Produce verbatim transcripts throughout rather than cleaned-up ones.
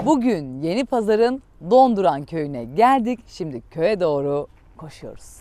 Bugün Yenipazar'ın Donduran köyüne geldik. Şimdi köye doğru koşuyoruz.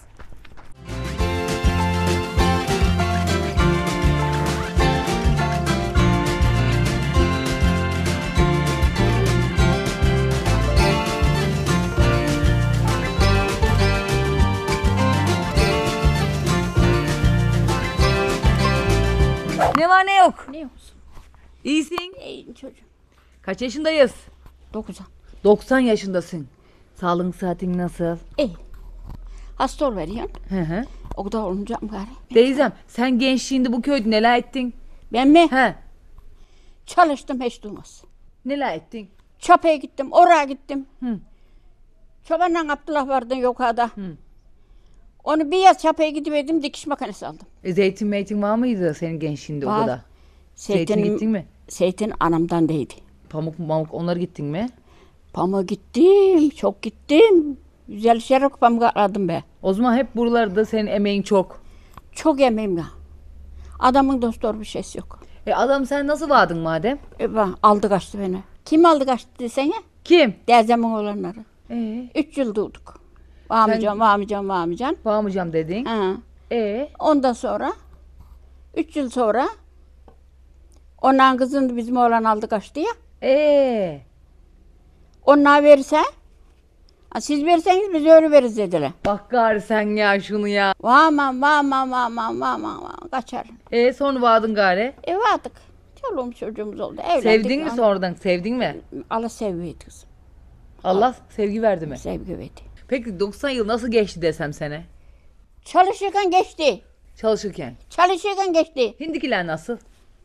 Ne var ne yok? Ne olsun? İyisin. İyiyim çocuğum. Kaç yaşındayız? Dokuzan. doksan yaşındasın. Sağlığın saatin nasıl? İyi. Hasta ol veriyorsun. Hı hı. O kadar olunca mı gari? Teyzem sen gençliğinde bu köyde neler ettin? Ben mi? He. Çalıştım hiç durmaz. Neler ettin? Çapaya gittim, oraya gittim. Hı. Çobanla Abdullah vardı yukarıda. Hı. Onu bir yaz çapaya gidiverdim, dikiş makinesi aldım. E, zeytin meytin var mıydı senin gençliğinde Var. o kadar? Zeytin gittin mi? Zeytin anamdan değdi. Pamuk mamuk onları gittin mi? Pamuğa gittim, çok gittim. Güzel şerif pamuk aldım be. O zaman hep buralarda senin emeğin çok. Çok emeğim ya. Adamın dostu bir şeysi yok. E adam sen nasıl vardın madem? E, bak, aldı kaçtı beni. Kim aldı kaçtı desene? Kim? Dezemin olanları. E, Üç yıl durduk. Vahmıcan, vahmıcan, vahmıcan. Bağımcam dedin. Ha. E Ondan sonra, üç yıl sonra, ondan kızını bizim oğlan aldı kaçtı ya. e Onlar verirse, ha, siz verirseniz biz öyle veririz dediler. bak gari sen ya şunu ya. Vaman, vaman, vaman, vaman, vaman, kaçar. E sonra vardın gari. E vardık. Çoluğumuz çocuğumuz oldu. Evlendik. Sevdin mi ama sonradan? Sevdin mi? Allah sevgiydi kızım. Allah sevgi verdi mi? Sevgi verdi. Peki doksan yıl nasıl geçti desem sene? Çalışırken geçti. Çalışırken. Çalışırken geçti. Hindikiler nasıl?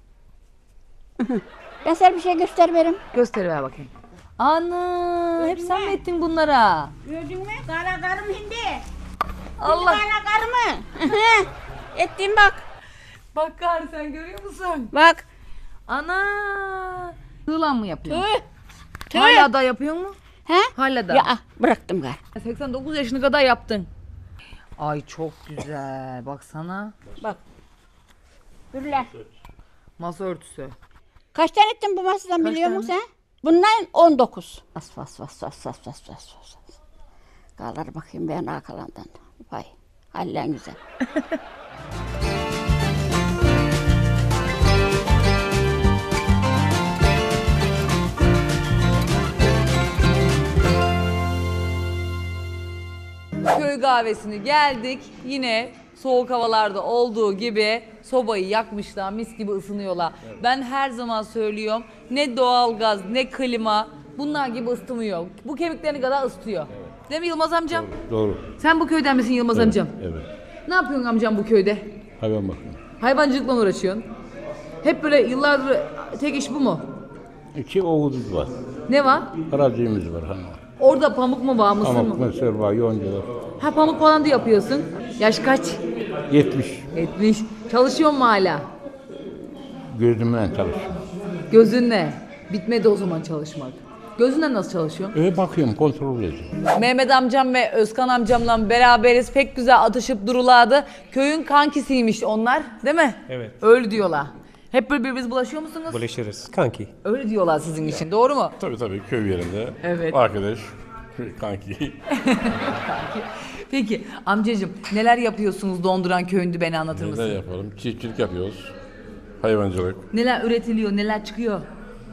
Ben sana bir şey göster verim. Gösteriver bakayım. Ana, hep sen mi ettin bunlara? Gördün mü? Kara karım hindi. Allah. Kara karımı. Ettim bak. Bak gari sen görüyor musun? Bak. Ana. Hılan mı yapıyorsun? Tüh. Tüh. Hala da yapıyor mu? He? Hala da. Ya ah, bıraktım gar. seksen dokuz yaşına kadar yaptın. Ay çok güzel. Baksana. Bak. Gürler. Masa örtüsü. Kaç tane ettin bu masadan Kaç biliyor tane? musun sen? Bundan on dokuz. As fas fas fas fas fas fas fas. Kalır bakayım ben arkalandan. Vay. Hallen güzel. Köy kahvesine geldik. Yine soğuk havalarda olduğu gibi sobayı yakmışlar, mis gibi ısınıyorlar. Evet. Ben her zaman söylüyorum, ne doğalgaz ne klima bunlar gibi ısıtmıyor. Bu kemiklerini kadar ısıtıyor. Evet. Değil mi Yılmaz amcam? Doğru. Doğru. Sen bu köyden misin Yılmaz Evet, amcam? evet. Ne yapıyorsun amcam bu köyde? Hayvan bakımı. Hayvancılıkla mı uğraşıyorsun? Hep böyle yıllardır tek iş bu mu? İki oğlumuz var. Ne var? Aracımız var. Hani. Orada pamuk mu var, mısır Pamuk, mı? mısır var, yoncalar. Ha pamuk falan da yapıyorsun. Yaş kaç? yetmiş. yetmiş. Çalışıyor mu hala? Gözümden çalışıyorum. Gözünle. Bitmedi o zaman çalışmak. Gözünle nasıl çalışıyor? Öyle bakıyorum, kontrol ediyorum. Mehmet amcam ve Özkan amcamla beraberiz. Pek güzel atışıp durulardı. Köyün kankisiymiş onlar, değil mi? Evet. Öyle diyorlar. Hep böyle birbirinize bulaşıyor musunuz? Bulaşırız. Kanki. Öyle diyorlar sizin için, doğru mu? Tabii tabii köy yerinde. Evet. Arkadaş, kanki. Peki amcacığım neler yapıyorsunuz Donduran köyünde beni anlatır mısın? Neler yapalım? Çiftçilik yapıyoruz. Hayvancılık. Neler üretiliyor, neler çıkıyor?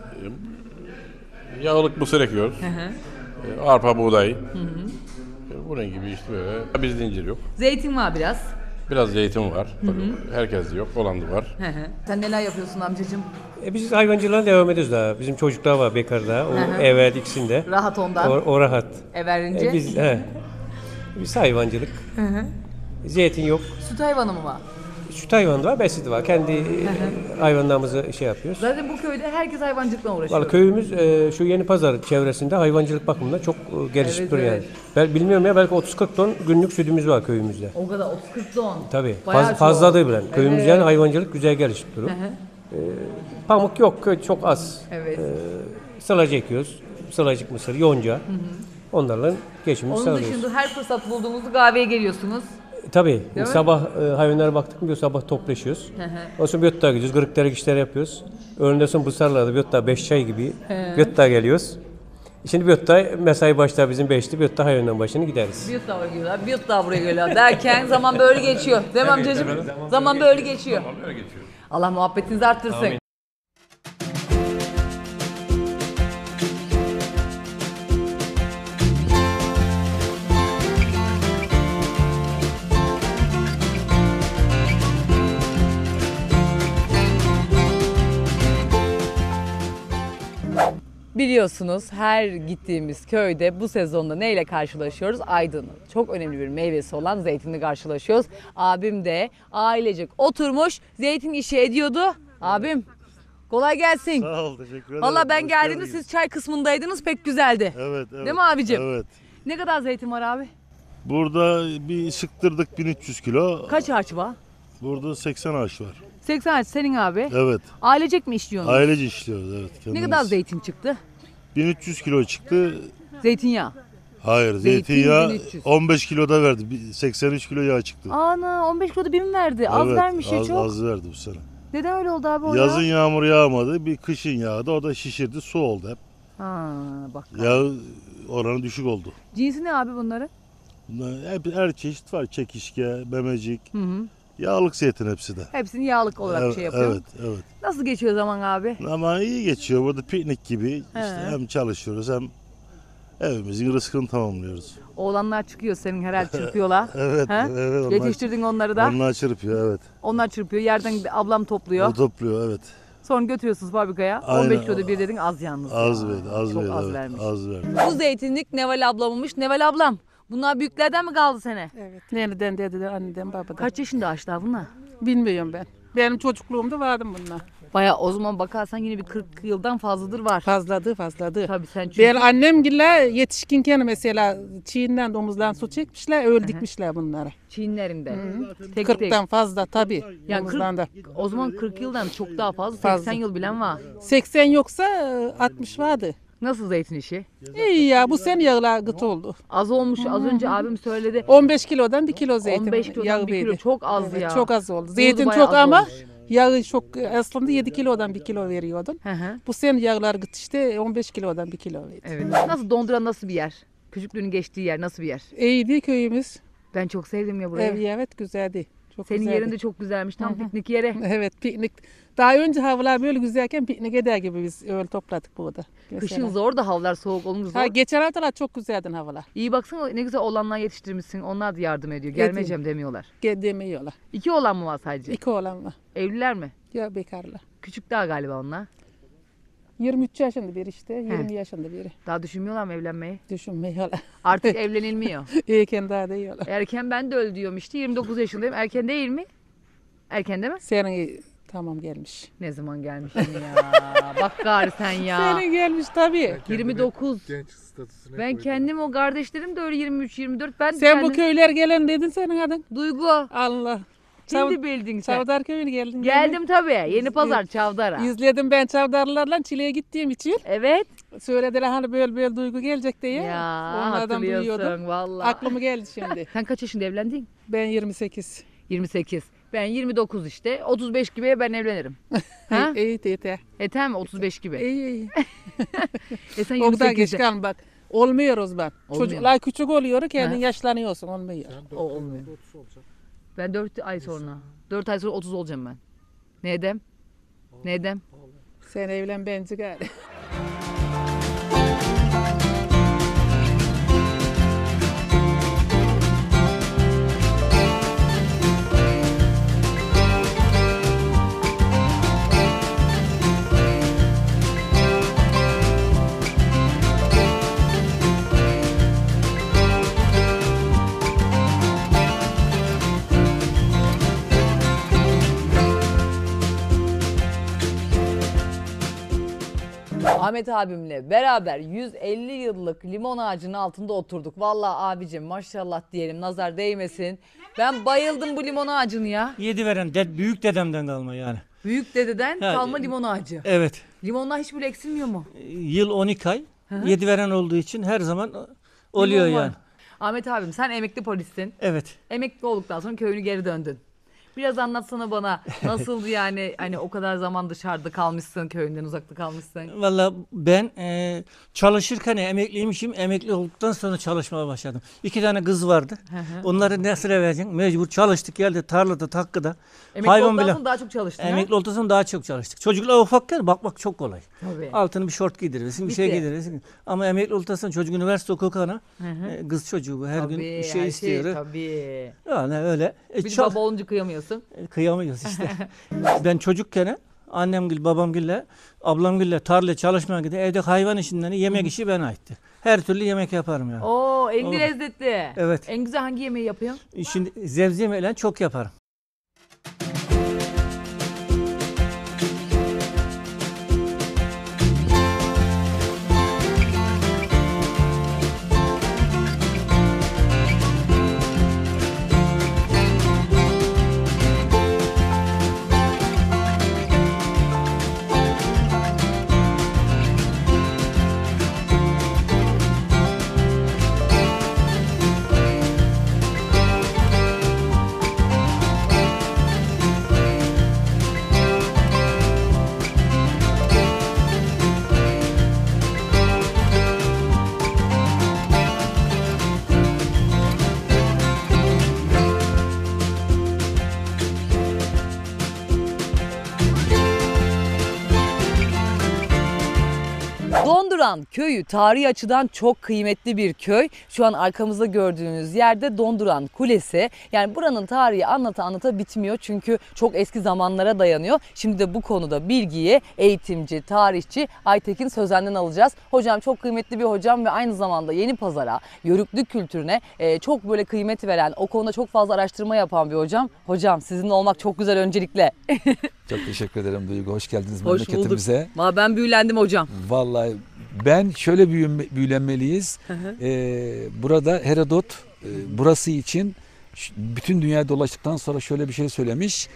Yağlık mısır ekiyoruz. Hı hı. E, Arpa, buğday. Hı hı. Bunun gibi işte böyle. Bizde incir yok. Zeytin var biraz. Biraz zeytin var. Tabii. Herkes yok. Olan da var. Hı hı. Sen neler yapıyorsun amcacığım? E biz hayvancılığa devam ediyoruz daha. Bizim çocuklar var bekar daha. O hı. evet ikisinde. Rahat ondan. O, o rahat. Ev verince. E biz he. Biz hayvancılık. Hı hı. Zeytin yok. Süt hayvanı mı var? Süt hayvanı da var, besi de var. Kendi e, hayvanlarımızı şey yapıyoruz. Zaten bu köyde herkes hayvancılıkla uğraşıyor. Vallahi köyümüz e, şu Yenipazar çevresinde hayvancılık bakımında çok e, gelişip Evet, duruyor evet. yani. Ben bilmiyorum ya, belki otuz kırk ton günlük sütümüz var köyümüzde. O kadar otuz kırk ton. Tabii. Bayağı Faz, çok. fazla da bilen. Köyümüz Evet. yani hayvancılık güzel gelişip duruyor. Hı hı. E, pamuk yok, köy çok az. Evet. E, sılacı ekiyoruz. Sılacık mısır, yonca. Hı hı. Onlarla geçimimizi Onun sağlıyoruz. dışında her fırsat bulduğunuzda kahveye geliyorsunuz. Tabii. mi? Sabah e, hayvanlara baktık mı bir sabah toplaşıyoruz. Hı hı. Ondan sonra bir yotta gidiyoruz. Gırıklara işler yapıyoruz. Öğlenden sonra bu sarılarda bir yotta beş çay gibi bir yotta geliyoruz. Şimdi Biyotta mesai başlar bizim beşte. Biyotta hayvanın başını gideriz. Bir yut daha buraya geliyorlar, bir yut daha buraya geliyorlar derken zaman böyle geçiyor. Değil mi amcacığım? Zaman böyle geçiyor. Allah muhabbetinizi arttırsın. Amin. Biliyorsunuz her gittiğimiz köyde bu sezonda neyle karşılaşıyoruz? Aydın'ın çok önemli bir meyvesi olan zeytinle karşılaşıyoruz. Abim de ailecek oturmuş zeytin işi ediyordu. Abim kolay gelsin. Sağ ol, teşekkür ederim. Valla ben Hoş geldiğimde geldiniz. siz çay kısmındaydınız, pek güzeldi. Evet, evet. Değil mi abicim? Evet. Ne kadar zeytin var abi? Burada bir sıktırdık bin üç yüz kilo. Kaç ağaç var? Burada seksen ağaç var. seksen ağaç senin abi. Evet. Ailecek mi işliyorsunuz? Ailece işliyoruz, evet. Ne kendimiz. kadar zeytin çıktı? bin üç yüz kilo çıktı. Zeytinyağı. Hayır, Zeytin zeytinyağı bin üç yüz. on beş kilo da verdi. Bir- seksen üç kilo yağ çıktı. Ana on beş kiloda bin verdi. Az Evet, vermiş ya az, çok. az verdi bu sene. Neden öyle oldu abi o Yazın ya? yağmur yağmadı, bir kışın yağdı. O da şişirdi, su oldu hep. Ha bak. Yağ oranı düşük oldu. Cinsi ne abi bunların? Bunlar hep her çeşit var. Çekişke, memecik, Hı hı. yağlık zeytin hepsi de. Hepsini yağlık olarak Evet, şey yapıyor. evet, evet. Nasıl geçiyor zaman abi? Ama iyi geçiyor. Burada piknik gibi. İşte He. hem çalışıyoruz hem evimizin rızkını tamamlıyoruz. Oğlanlar çıkıyor senin herhalde çırpıyorlar. Evet, He? evet. Onlar, Yetiştirdin onları da. onlar çırpıyor, evet. Onlar çırpıyor. Yerden ablam topluyor. O topluyor, evet. Sonra götürüyorsunuz fabrikaya. Aynen. on beş kiloda bir dedin az yalnız. Az ya. verdi, az Çok verdi. az evet, vermiş. Az verdi. Bu zeytinlik Neval ablammış. Neval ablam bunlar büyüklerden mi kaldı sene? Evet. Nereden dededen, anneden, babadan. Kaç yaşında ağaçlar bunlar? Bilmiyorum ben. Benim çocukluğumda vardım bunlar. Baya o zaman bakarsan yine bir kırk yıldan fazladır var. Fazladı fazladı. Tabii sen çünkü Ben annemgille yetişkinken mesela çiğinden domuzdan su çekmişler, öl dikmişler bunları. Çinlerinde. Tek tek. kırktan fazla tabii. Yani domuzdan da. O zaman kırk yıldan çok daha fazla. Fazla. seksen yıl bilen var. seksen yoksa altmış vardı. Nasıl zeytin işi? İyi ya bu sene yağlar gıt oldu. Az olmuş. Az önce abim söyledi. on beş kilodan bir kilo zeytin. on beş kilodan yağı bir kilo verdi. çok az Evet, ya. Çok az oldu. Buğdu Zeytin bayağı çok az ama olmuş. yağı çok aslında yedi kilodan bir kilo veriyordun. Hı hı. Bu sene yağlar gıt işte on beş kilodan bir kilo verdi. Evet. Nasıl Dondura nasıl bir yer? Küçüklüğünün geçtiği yer nasıl bir yer? İyiydi köyümüz. Ben çok sevdim ya burayı. Ev evet güzeldi. Çok Senin güzeldi. yerin de çok güzelmiş. Tam piknik yeri. Evet piknik. Daha önce havalar böyle güzelken piknik eder gibi biz öyle topladık burada. Mesela. Kışın zor da havalar soğuk olunca zor. Ha, geçen haftalar çok güzeldi havalar. İyi baksana ne güzel oğlanlar yetiştirmişsin. Onlar da yardım ediyor. Gelmeyeceğim demiyorlar. Gel demiyorlar. İki oğlan mı var sadece? İki oğlan var. Evliler mi? Ya bekarlar. Küçük daha galiba onlar. yirmi üç yaşında biri işte. yirmi yaşında biri. Daha düşünmüyorlar mı evlenmeyi? Düşünmüyorlar. Artık evlenilmiyor. İyiyken daha da yiyorlar. Erken ben de öyle diyorum işte. yirmi dokuz yaşındayım. Erken değil mi? Erken değil mi? Senin tamam gelmiş. Ne zaman gelmiş ya? Bak gari sen ya. Senin gelmiş tabii. yirmi dokuz. Genç statüsüne Ben koydu. kendim o kardeşlerim de öyle yirmi üç yirmi dört. Ben Sen kendim... bu köyler gelen dedin senin adın. Duygu. Allah. Şimdi Çav- bildin sen. Çavdar köyüne geldin. Geldim tabii. Yeni pazar Çavdar'a. İzledim ben Çavdarlarla Çile'ye gittiğim için. Evet. Söylediler hani böyle böyle duygu gelecek diye. Ya Onlardan duyuyordum. hatırlıyorsun valla. Aklıma geldi şimdi. Sen kaç yaşında evlendin? Ben yirmi sekiz. yirmi sekiz. Ben yirmi dokuz işte. otuz beş gibi ben evlenirim. Ha? İyi teyze. E tamam otuz beş gibi. İyi iyi. E sen O kadar geç yirmi sekizde. kalma bak. Olmuyor o zaman. Olmuyor. Çocuklar küçük oluyor kendin Ha. yaşlanıyorsun olmuyor. O olmuyor. Ben dört ay sonra. dört ay sonra otuz olacağım ben. Ne edem? Ne edem? Sen evlen bence gari. Ahmet abimle beraber yüz elli yıllık limon ağacının altında oturduk. Vallahi abicim maşallah diyelim nazar değmesin. Ben bayıldım bu limon ağacını ya. Yedi veren de, büyük dedemden kalma yani. Büyük dededen Ha, kalma limon ağacı. Evet. Limonlar hiç böyle eksilmiyor mu? Yıl on iki ay. Yedi veren olduğu için her zaman oluyor Limon var. yani. Ahmet abim sen emekli polissin. Evet. Emekli olduktan sonra köyünü geri döndün. Biraz anlatsana bana. Nasıldı yani? Hani o kadar zaman dışarıda kalmışsın, köyünden uzakta kalmışsın. Valla ben e, çalışırken emekliymişim. Emekli olduktan sonra çalışmaya başladım. İki tane kız vardı. Onları nasıl vereceksin? Mecbur çalıştık geldi tarlada, takkıda. Emekli Hayvan olduktan bile. sonra daha çok çalıştın ha? Emekli olduktan sonra daha çok çalıştık. Çocuklar ufakken bakmak çok kolay. Tabii. Altını bir şort giydirirsin, bir şey Bitti. giydirirsin. Ama emekli olduktan sonra çocuk üniversite okukana e, kız çocuğu bu her gün Tabii, bir her şey istiyor. Tabii. Yani öyle. E, Bir de çal- baba olunca kıyamıyorsun. Kıyamıyoruz işte. Ben çocukken annemgil, babamgille, ablamgille tarlaya çalışmaya gidiyor. Evde hayvan işinden yemek işi bana aitti. Her türlü yemek yaparım yani. Oo, en Oo. lezzetli. Evet. En güzel hangi yemeği yapıyorsun? Şimdi zevzi yemeğiyle çok yaparım. Donduran köyü tarihi açıdan çok kıymetli bir köy. Şu an arkamızda gördüğünüz yerde Donduran Kulesi. Yani buranın tarihi anlata anlata bitmiyor çünkü çok eski zamanlara dayanıyor. Şimdi de bu konuda bilgiyi eğitimci, tarihçi Aytekin Sözen'den alacağız. Hocam çok kıymetli bir hocam ve aynı zamanda Yenipazar'a, Yörüklük kültürüne e, çok böyle kıymet veren, o konuda çok fazla araştırma yapan bir hocam. Hocam sizinle olmak çok güzel öncelikle. Çok teşekkür ederim Duygu. Hoş geldiniz Hoş memleketimize. bulduk. Ben büyülendim hocam. Vallahi ben şöyle büyünme, büyülenmeliyiz. Ee, burada Herodot e, burası için ş- bütün dünyayı dolaştıktan sonra şöyle bir şey söylemiş.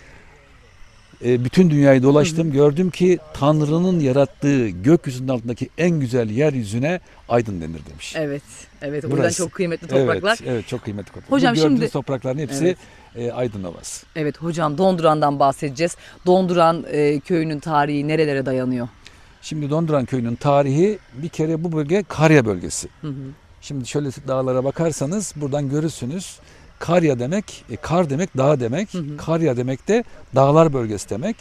Ee, bütün dünyayı dolaştım. Gördüm ki Tanrı'nın yarattığı gökyüzünün altındaki en güzel yeryüzüne Aydın denir demiş. Evet, evet. O yüzden Burası. çok kıymetli topraklar. Evet, evet çok kıymetli topraklar. Hocam Bu gördüğünüz şimdi- toprakların hepsi Evet. e, Aydın Ovası. Evet hocam Donduran'dan bahsedeceğiz. Donduran e, köyünün tarihi nerelere dayanıyor? Şimdi Donduran köyünün tarihi bir kere bu bölge Karya bölgesi. Hı hı. Şimdi şöyle dağlara bakarsanız buradan görürsünüz. Karya demek, e, kar demek dağ demek. Hı hı. Karya demek de dağlar bölgesi demek.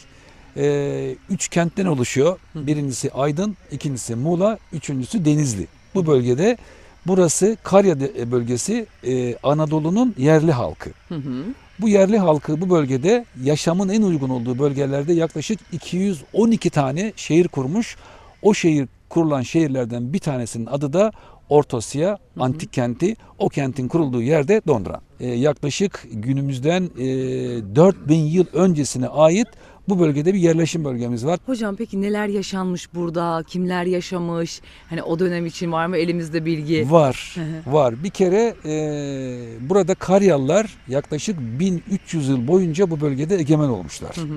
E, üç kentten oluşuyor. Hı. Birincisi Aydın, ikincisi Muğla, üçüncüsü Denizli. Bu bölgede burası Karya de- bölgesi e, Anadolu'nun yerli halkı. Hı hı. Bu yerli halkı bu bölgede yaşamın en uygun olduğu bölgelerde yaklaşık iki yüz on iki tane şehir kurmuş. O şehir kurulan şehirlerden bir tanesinin adı da Ortosya antik kenti. O kentin kurulduğu yerde Donduran. Ee, yaklaşık günümüzden e, dört bin yıl öncesine ait bu bölgede bir yerleşim bölgemiz var. Hocam peki neler yaşanmış burada? Kimler yaşamış? Hani o dönem için var mı elimizde bilgi? Var, Hı hı. var. Bir kere e, burada Karyalılar yaklaşık bin üç yüz yıl boyunca bu bölgede egemen olmuşlar. Hı hı.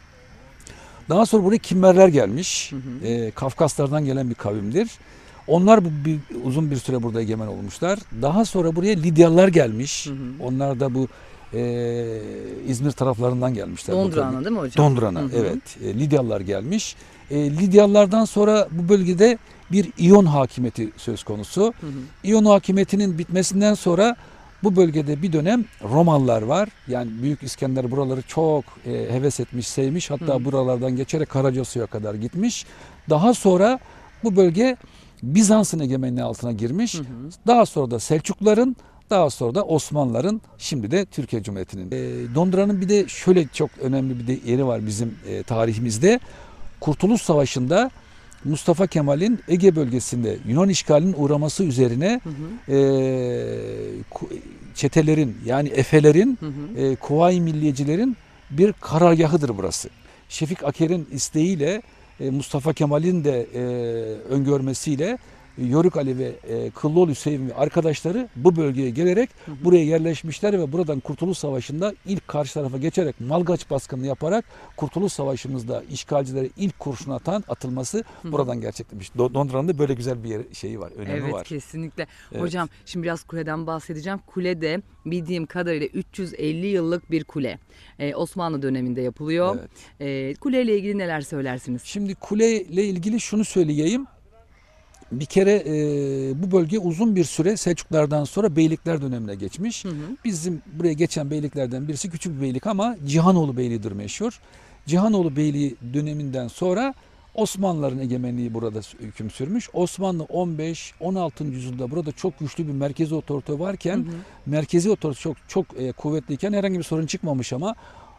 Daha sonra buraya Kimmerler gelmiş. Hı hı. Ee, Kafkaslardan gelen bir kavimdir. Onlar bu bir, uzun bir süre burada egemen olmuşlar. Daha sonra buraya Lidyalılar gelmiş. Hı hı. Onlar da bu e, İzmir taraflarından gelmişler. bu Donduran'a bölge- değil mi hocam? Donduran'a Hı hı. evet. E, Lidyalılar gelmiş. E, Lidyalılardan sonra bu bölgede bir İyon hakimiyeti söz konusu. Hı hı. İyon hakimiyetinin bitmesinden sonra bu bölgede bir dönem Romalılar var. Yani Büyük İskender buraları çok e, heves etmiş, sevmiş. Hatta Hı. buralardan geçerek Karacasu'ya kadar gitmiş. Daha sonra bu bölge Bizans'ın egemenliği altına girmiş. Hı hı. Daha sonra da Selçukluların, daha sonra da Osmanlıların, şimdi de Türkiye Cumhuriyeti'nin. E, Donduran'ın bir de şöyle çok önemli bir de yeri var bizim e, tarihimizde. Kurtuluş Savaşı'nda Mustafa Kemal'in Ege bölgesinde Yunan işgalinin uğraması üzerine Hı hı. e, ku- çetelerin yani Efelerin, Hı hı. e, Kuvayi Milliyecilerin bir karargahıdır burası. Şefik Aker'in isteğiyle e, Mustafa Kemal'in de e, öngörmesiyle Yörük Ali ve e, Kıllıoğlu Hüseyin ve arkadaşları bu bölgeye gelerek hı hı. buraya yerleşmişler ve buradan Kurtuluş Savaşı'nda ilk karşı tarafa geçerek Malgaç baskını yaparak Kurtuluş Savaşı'mızda işgalcilere ilk kurşun atan atılması hı hı. buradan gerçekleşmiş. Londra'nın da böyle güzel bir yer, şeyi var, önemi evet, var. Evet kesinlikle. Evet. Hocam şimdi biraz kuleden bahsedeceğim. Kule de bildiğim kadarıyla üç yüz elli yıllık bir kule. Ee, Osmanlı döneminde yapılıyor. Evet. Ee, kuleyle ilgili neler söylersiniz? Şimdi kuleyle ilgili şunu söyleyeyim. Bir kere e, bu bölge uzun bir süre Selçuklardan sonra beylikler dönemine geçmiş. Hı hı. Bizim buraya geçen beyliklerden birisi küçük bir beylik ama Cihanoğlu Beyliği'dir meşhur. Cihanoğlu Beyliği döneminden sonra Osmanlıların egemenliği burada hüküm sürmüş. Osmanlı on beş on altıncı yüzyılda burada çok güçlü bir merkezi otorite varken, hı hı. merkezi otorite çok çok e, kuvvetliyken herhangi bir sorun çıkmamış ama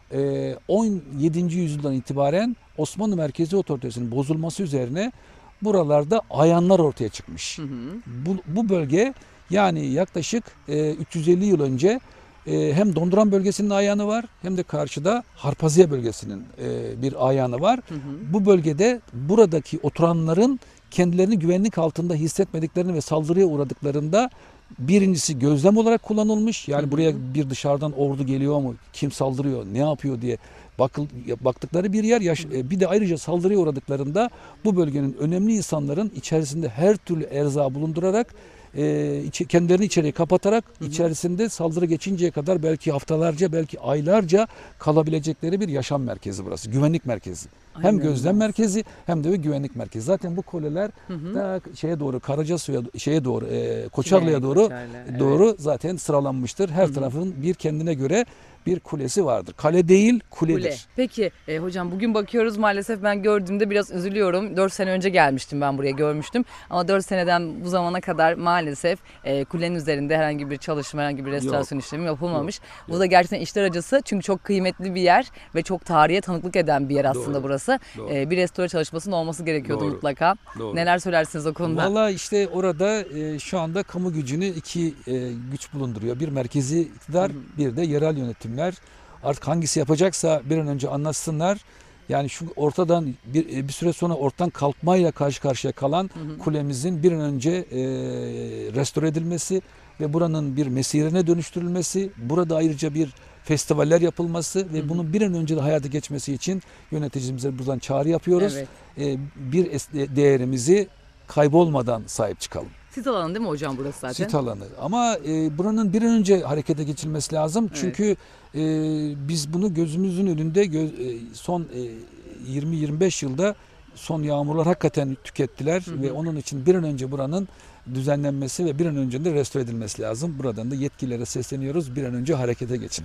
e, on yedinci yüzyıldan itibaren Osmanlı merkezi otoritesinin bozulması üzerine buralarda ayanlar ortaya çıkmış. Hı hı. Bu, bu bölge yani yaklaşık e, üç yüz elli yıl önce e, hem Donduran bölgesinin ayanı var hem de karşıda Harpaziye bölgesinin e, bir ayanı var. Hı hı. Bu bölgede buradaki oturanların kendilerini güvenlik altında hissetmediklerini ve saldırıya uğradıklarında birincisi gözlem olarak kullanılmış. Yani hı hı. buraya bir dışarıdan ordu geliyor mu, kim saldırıyor, ne yapıyor diye bakıl, baktıkları bir yer. Yaş, bir de ayrıca saldırıya uğradıklarında bu bölgenin önemli insanların içerisinde her türlü erzağı bulundurarak e, içi, kendilerini içeriye kapatarak hı hı. içerisinde saldırı geçinceye kadar belki haftalarca belki aylarca kalabilecekleri bir yaşam merkezi burası. Güvenlik merkezi. Aynen. Hem gözlem merkezi hem de bir güvenlik merkezi. Zaten bu kuleler hı hı. da şeye doğru Karacasu'ya şeye doğru e, Koçarlı'ya doğru Koçarlı, doğru evet. zaten sıralanmıştır. Her hı hı. tarafın bir kendine göre bir kulesi vardır. Kale değil, kuledir. Kule. Peki e, hocam bugün bakıyoruz, maalesef ben gördüğümde biraz üzülüyorum. dört sene önce gelmiştim, ben buraya görmüştüm. Ama dört seneden bu zamana kadar maalesef e, kulenin üzerinde herhangi bir çalışma, herhangi bir restorasyon yok. işlemi yapılmamış. Yok. Bu yok. da gerçekten işler acısı. Çünkü çok kıymetli bir yer ve çok tarihe tanıklık eden bir yer aslında Doğru. burası. Doğru. E, bir restore çalışmasının olması gerekiyordu Doğru. mutlaka. Doğru. Neler söylersiniz o konuda? Valla işte orada e, şu anda kamu gücünü iki e, güç bulunduruyor. Bir merkezi iktidar, hı hı. bir de yerel yönetim. Artık hangisi yapacaksa bir an önce anlatsınlar. Yani şu ortadan bir, bir süre sonra ortadan kalkmayla karşı karşıya kalan hı hı. kulemizin bir an önce e, restore edilmesi ve buranın bir mesirine dönüştürülmesi, burada ayrıca bir festivaller yapılması ve hı hı. bunun bir an önce de hayata geçmesi için yöneticimize buradan çağrı yapıyoruz. Evet. E, bir değerimizi kaybolmadan sahip çıkalım. Sit alanı değil mi hocam burası zaten? Sit alanı ama e, buranın bir an önce harekete geçilmesi lazım. Evet. Çünkü e, biz bunu gözümüzün önünde göz, e, son e, yirmi yirmi beş yılda son yağmurlar hakikaten tükettiler. Hı hı. Ve onun için bir an önce buranın düzenlenmesi ve bir an önce de restore edilmesi lazım. Buradan da yetkililere sesleniyoruz. Bir an önce harekete geçin.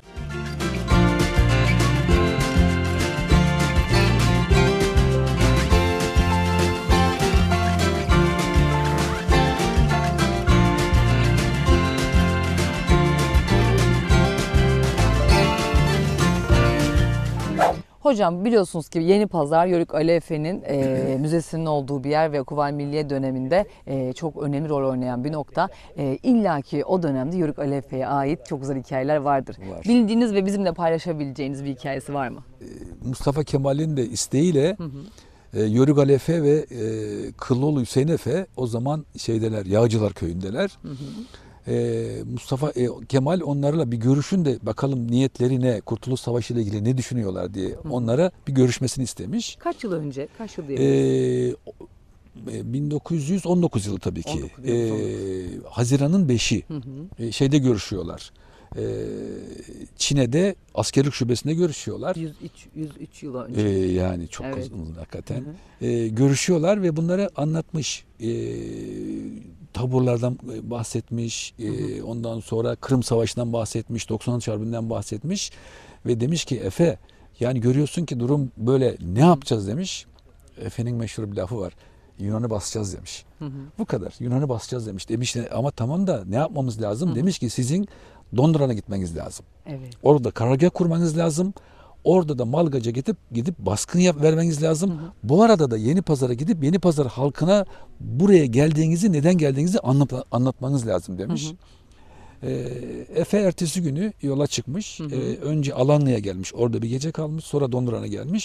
Hocam biliyorsunuz ki Yenipazar, Yörük Ali Efe'nin e, müzesinin olduğu bir yer ve Kuvayi Milliye döneminde e, çok önemli rol oynayan bir nokta. E, İlla ki o dönemde Yörük Ali Efe'ye ait çok güzel hikayeler vardır. Var. Bildiğiniz ve bizimle paylaşabileceğiniz bir hikayesi var mı? Mustafa Kemal'in de isteğiyle hı hı. E, Yörük Ali Efe ve e, Kıllıoğlu Hüseyin Efe o zaman şeydeler, Yağcılar köyündeler. Hı hı. Ee, Mustafa e, Kemal onlarla bir görüşün de bakalım niyetleri ne, Kurtuluş Savaşı ile ilgili ne düşünüyorlar diye Hı. onlara bir görüşmesini istemiş. Kaç yıl önce? Kaç yıl diyebiliriz? Ee, bin dokuz yüz on dokuz yılı tabii ki. Ee, Haziran'ın beşi hı hı. şeyde görüşüyorlar. Ee, Çin'de askerlik şubesinde görüşüyorlar. yüz üç, yüz üç yıl önce. Ee, yani çok evet. uzun hakikaten. Hı hı. Ee, görüşüyorlar ve bunları anlatmış. Ee, taburlardan bahsetmiş, hı hı. ondan sonra Kırım Savaşı'ndan bahsetmiş, doksan üç Harbi'nden bahsetmiş ve demiş ki Efe yani görüyorsun ki durum böyle, ne yapacağız demiş. Efe'nin meşhur bir lafı var. Yunan'ı basacağız demiş. Hı hı. Bu kadar. Yunan'ı basacağız demiş. Demiş ama tamam da ne yapmamız lazım? Hı hı. Demiş ki sizin Donduran'a gitmeniz lazım. Evet. Orada karargah kurmanız lazım. Orada da Malgaç'a gidip gidip baskın yap vermeniz lazım. Hı hı. Bu arada da Yenipazar'a gidip Yenipazar halkına buraya geldiğinizi, neden geldiğinizi anlat, anlatmanız lazım demiş. Hı hı. Ee, Efe ertesi günü yola çıkmış. Hı hı. Ee, önce Alanlı'ya gelmiş. Orada bir gece kalmış. Sonra Donduran'a gelmiş.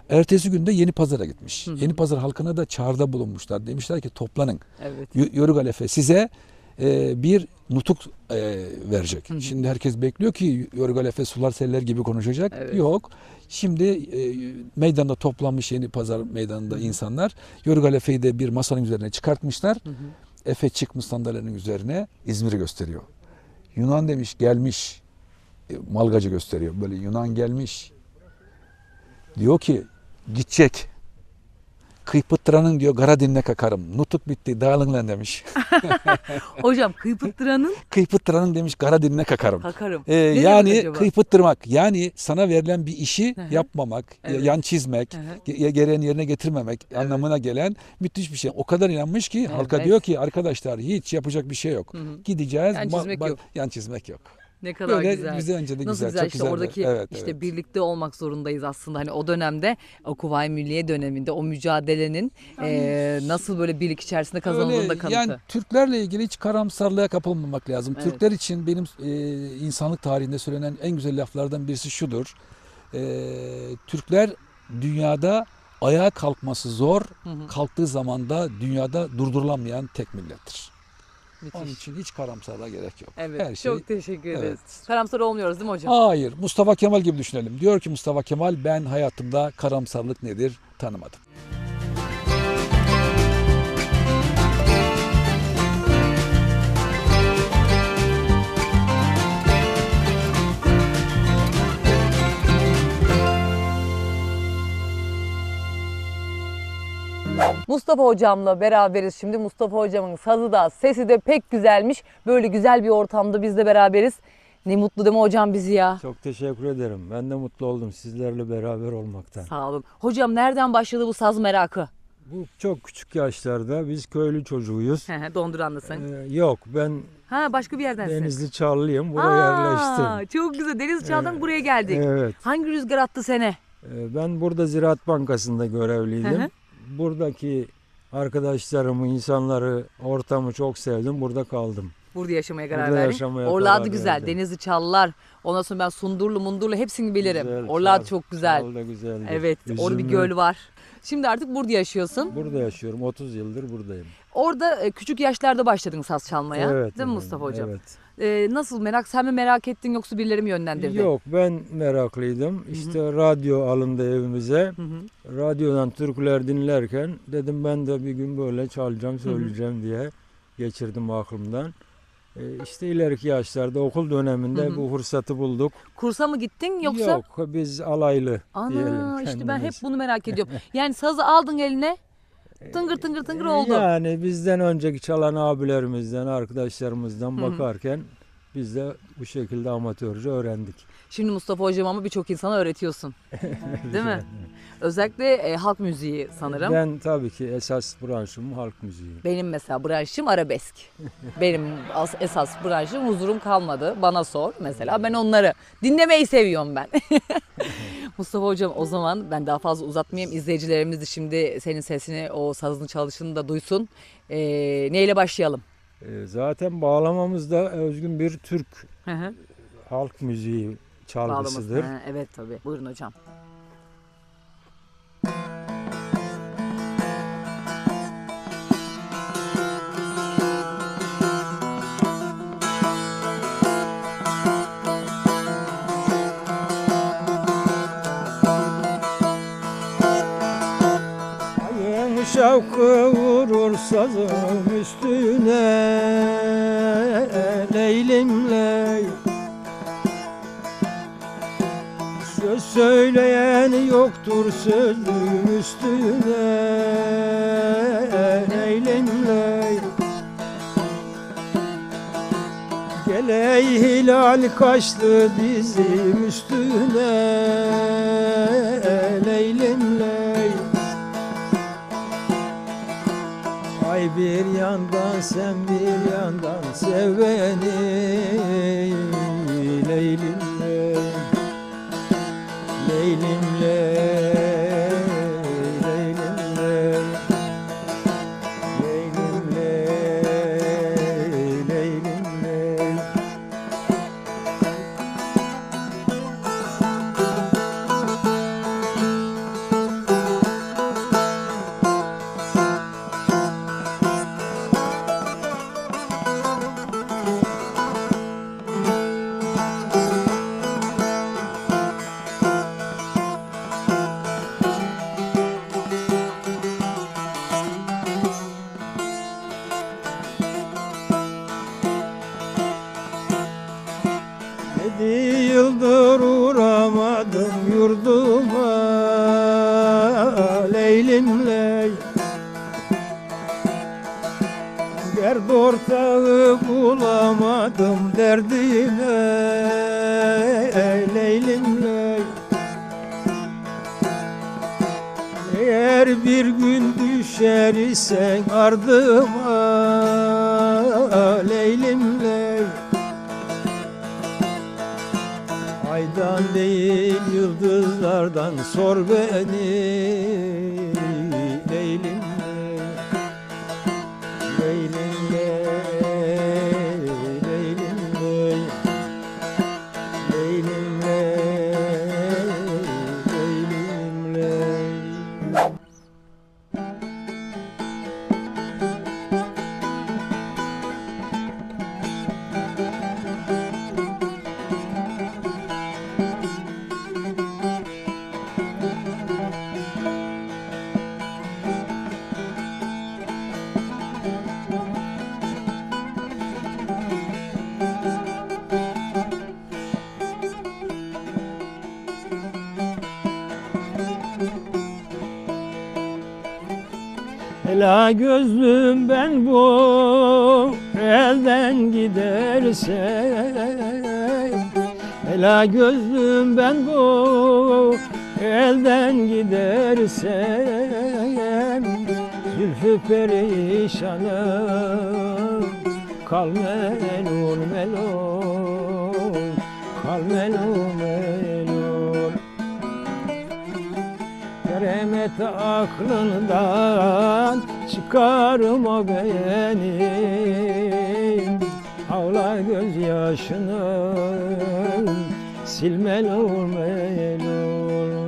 Ertesi günde Yeni Pazar'a gitmiş. Yeni Pazar halkına da çağrıda bulunmuşlar. Demişler ki toplanın. Evet. Y- Yörük Alefe size e, bir nutuk e, verecek. Şimdi herkes bekliyor ki Yörük Alefe sular seller gibi konuşacak. Evet. Yok. Şimdi e, meydanda toplanmış Yeni Pazar meydanında insanlar Yörük Alefe'yi de bir masanın üzerine çıkartmışlar. Efe çıkmış sandalyenin üzerine İzmir'i gösteriyor. Yunan demiş gelmiş. E, Malgacı gösteriyor. Böyle Yunan gelmiş. Diyor ki gidecek. Kıypıttıranın diyor gara dinle kakarım. Nutuk bitti dağılın lan demiş. Hocam kıypıttıranın Kıypıttıranın demiş gara dinle kakarım. kakarım. Ee, Ne demek yani acaba? kıypıttırmak yani sana verilen bir işi hı. yapmamak, Evet. yan çizmek, Hı hı. ge- gereğini yerine getirmemek anlamına gelen müthiş bir şey. O kadar inanmış ki halka Evet. diyor ki arkadaşlar hiç yapacak bir şey yok. Hı hı. Gideceğiz. Yan ma- çizmek ba- yok. Yan çizmek yok. Ne kadar Böyle güzel. bize önce de Nasıl güzel, güzel, çok işte güzel. oradaki Evet, işte evet. birlikte olmak zorundayız aslında. Hani o dönemde o Kuvayi Milliye döneminde o mücadelenin eee, nasıl böyle birlik içerisinde kazanıldığında Öyle, kanıtı. yani Türklerle ilgili hiç karamsarlığa kapılmamak lazım. Evet. Türkler için benim e, insanlık tarihinde söylenen en güzel laflardan birisi şudur. E, Türkler dünyada ayağa kalkması zor, hı. kalktığı zaman da dünyada durdurulamayan tek millettir. Müthiş. Onun için hiç karamsarlığa gerek yok. Evet, Her şey. çok teşekkür ederiz. Evet. Karamsar olmuyoruz değil mi hocam? Hayır, Mustafa Kemal gibi düşünelim. Diyor ki Mustafa Kemal ben hayatımda karamsarlık nedir tanımadım. Mustafa hocamla beraberiz şimdi. Mustafa hocamın sazı da sesi de pek güzelmiş. Böyle güzel bir ortamda biz de beraberiz. Ne mutlu değil mi hocam bizi ya? Çok teşekkür ederim. Ben de mutlu oldum sizlerle beraber olmaktan. Sağ olun. Hocam nereden başladı bu saz merakı? Bu çok küçük yaşlarda biz köylü çocuğuyuz. Donduranlısın. Ee, yok ben Ha başka bir yerdensin. Denizli Çarlıyım. Buraya yerleştim. Çok güzel. Deniz Çağ'dan buraya geldik. Evet. Hangi rüzgar attı seni? Ee, ben burada Ziraat Bankası'nda görevliydim. Hı hı. Buradaki arkadaşlarımı, insanları, ortamı çok sevdim. Burada kaldım. Burada yaşamaya karar Burada verdik. yaşamaya Orladı karar güzel. verdim. Denizli Çalılar. Ondan sonra ben Sundurlu, Mundurlu hepsini bilirim. Güzel, Orladı Çal- çok güzel. Çal da güzeldir. Evet. Orada bir Üzümlü. göl var. Şimdi artık burada yaşıyorsun. Burada yaşıyorum. otuz yıldır buradayım. Orada e, küçük yaşlarda başladın saz çalmaya. Evet. Değil mi efendim, Mustafa hocam? Evet. E, nasıl merak? Sen mi merak ettin yoksa birileri mi yönlendirdi? Yok ben meraklıydım. İşte radyo alındı evimize. Hı hı. Radyodan türküler dinlerken dedim ben de bir gün böyle çalacağım, söyleyeceğim diye geçirdim aklımdan. Ee, işte ileriki yaşlarda okul döneminde Hı hı. bu fırsatı bulduk. Kursa mı gittin yoksa? Yok biz alaylı diyelim Ana işte ben hep kendimiz. bunu merak ediyorum. Yani sazı aldın eline tıngır tıngır tıngır oldu. Yani bizden önceki çalan abilerimizden, arkadaşlarımızdan Hı hı. bakarken biz de bu şekilde amatörce öğrendik. Şimdi Mustafa hocam ama birçok insana öğretiyorsun. Değil mi? Özellikle e, halk müziği sanırım. Ben tabii ki esas branşım halk müziği. Benim mesela branşım arabesk. Benim as- esas branşım huzurum kalmadı. Bana sor mesela. Ben onları dinlemeyi seviyorum ben. Mustafa hocam o zaman ben daha fazla uzatmayayım. İzleyicilerimiz de şimdi senin sesini, o sazını çalışını da duysun. Ee, neyle başlayalım? Ee, Zaten bağlamamızda özgün bir Türk Hı hı. halk müziği çalgısıdır. Bağlaması. Ha, evet tabii. Buyurun hocam. Ayın şavkı vurur sazım üstüne, leylim ley. Söz söyleyen yoktur sözüm üstüne, leylim ley. Geley hilal kaşlı dizim üstüne, leylim ley. Ay bir yandan sen bir yandan sev beni, leylim ley. Leylim ley, leylim ley. Leylim ley, leylim ley. Yedi yıldır uğramadım yurduma, Leylim ley. Dert ortağı bulamadım derdime, Leylim ley. Eğer bir gün düşer isen ardıma, Leylim ley. Aydan değil yıldızlardan sor beni, Leylim ley. Leylim ley, Leylim ley. Leylim ley, Leylim ley. Ela gözlüm ben bu elden gidersem, ela gözlüm ben bu elden gidersem, zülfü perişanım kal melul melul, kal melul melul. Keremet aklından çıkarma benim, ağla gözyaşını sil melul melul.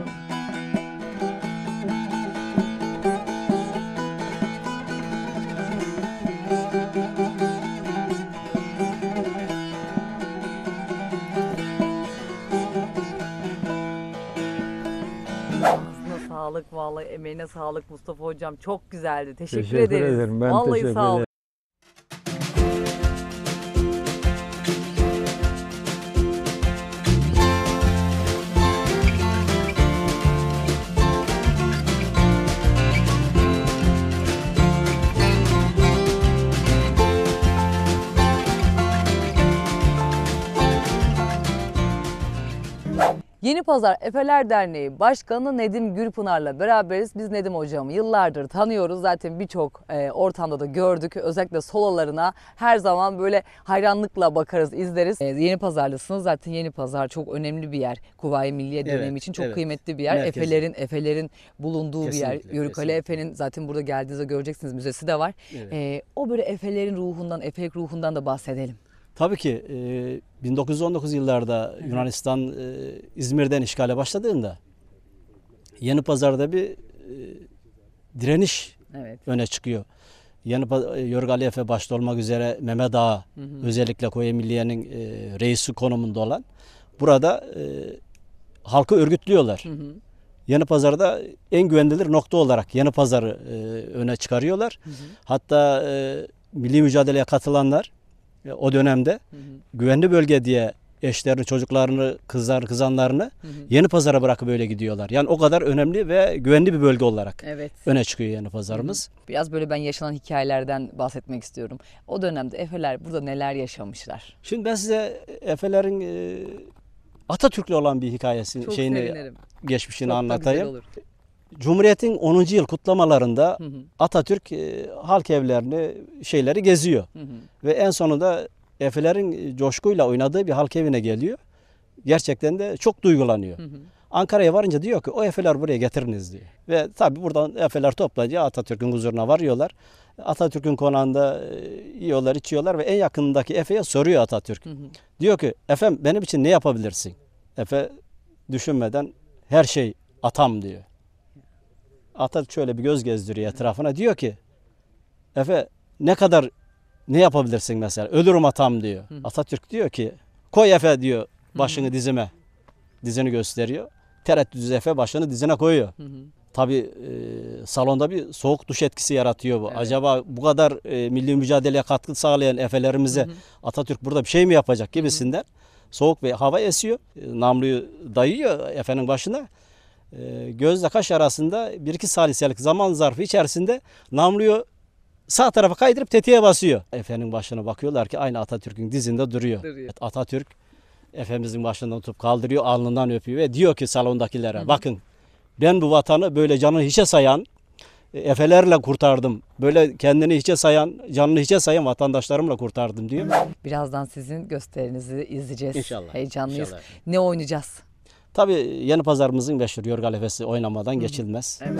Sağlık, vallahi emeğine sağlık Mustafa hocam. Çok güzeldi. Teşekkür, Teşekkür ederiz. ederim. Ben vallahi teşekkür sağ olun. ederim. Yeni Pazar Efeler Derneği Başkanı Nedim Gürpınar'la beraberiz. Biz Nedim hocamı yıllardır tanıyoruz. Zaten birçok e, ortamda da gördük. Özellikle sololarına her zaman böyle hayranlıkla bakarız, izleriz. E, Yeni Pazarlısınız. Zaten Yeni Pazar çok önemli bir yer. Kuvayi Milliye Evet, dönemi için çok evet. kıymetli bir yer. Merkezi. Efelerin Efelerin bulunduğu Kesinlikle, bir yer. Yörükali kesinlikle. Efe'nin zaten burada geldiğinizde göreceksiniz, müzesi de var. Evet. E, o böyle Efelerin ruhundan, Efelik ruhundan da bahsedelim. Tabii ki e, bin dokuz yüz on dokuz yıllarda Yunanistan e, İzmir'den işgale başladığında Yeni Pazar'da bir e, direniş Evet. öne çıkıyor. Yeni Pa- Yörük Efe başta olmak üzere Mehmet Ağa, Hı hı. özellikle Koyu Milliye'nin e, reisi konumunda olan burada e, halkı örgütlüyorlar. Hı hı. Yeni Pazar'da en güvenilir nokta olarak Yeni Pazar'ı e, öne çıkarıyorlar. Hı hı. Hatta e, milli mücadeleye katılanlar e, o dönemde Hı hı. güvenli bölge diye eşlerini, çocuklarını, kızlar, kızanlarını Hı hı. Yeni Pazar'a bırakıp böyle gidiyorlar. Yani o kadar önemli ve güvenli bir bölge olarak Evet. öne çıkıyor Yeni Pazar'ımız. Biraz böyle ben yaşanan hikayelerden bahsetmek istiyorum. O dönemde Efeler burada neler yaşamışlar? Şimdi ben size Efelerin e, Atatürk'le olan bir hikayesini, Çok şeyini, sevinirim. geçmişini Çok da anlatayım. güzel olur. Cumhuriyet'in onuncu yıl kutlamalarında Hı hı. Atatürk e, halk evlerini, şeyleri geziyor. Hı hı. Ve en sonunda Efelerin coşkuyla oynadığı bir halk evine geliyor. Gerçekten de çok duygulanıyor. Hı hı. Ankara'ya varınca diyor ki o Efeler buraya getiriniz diyor. Ve tabii buradan Efeler toplayınca Atatürk'ün huzuruna varıyorlar. Atatürk'ün konağında e, yiyorlar, içiyorlar ve en yakınındaki Efe'ye soruyor Atatürk. Hı hı. Diyor ki efem benim için ne yapabilirsin? Efe düşünmeden her şey atam diyor. Atatürk şöyle bir göz gezdiriyor etrafına. Diyor ki Efe ne kadar ne yapabilirsin mesela? Ölürüm atam diyor. Hı. Atatürk diyor ki koy Efe diyor başını dizime. Dizini gösteriyor. Tereddütsüz Efe başını dizine koyuyor. Hı hı. Tabii e, salonda bir soğuk duş etkisi yaratıyor bu. Evet. Acaba bu kadar e, milli mücadeleye katkı sağlayan Efelerimize Hı hı. Atatürk burada bir şey mi yapacak gibisinden. soğuk bir hava esiyor. E, namluyu dayıyor efenin başına. E, gözle kaş arasında bir iki saliselik zaman zarfı içerisinde namluyu sağ tarafa kaydırıp tetiğe basıyor. Efenin başına bakıyorlar ki aynı Atatürk'ün dizinde duruyor. Duruyor. Evet, Atatürk Efemizin başından tutup kaldırıyor, alnından öpüyor ve diyor ki salondakilere, hı hı, bakın ben bu vatanı böyle canını hiçe sayan efelerle kurtardım. Böyle kendini hiçe sayan, canını hiçe sayan vatandaşlarımla kurtardım diyor. Birazdan sizin gösterinizi izleyeceğiz. İnşallah. Heyecanlıyız. İnşallah. Ne oynayacağız? Tabii Yeni Pazarımızın meşhur Yorgal Efesi oynamadan, hı hı, geçilmez. Evet.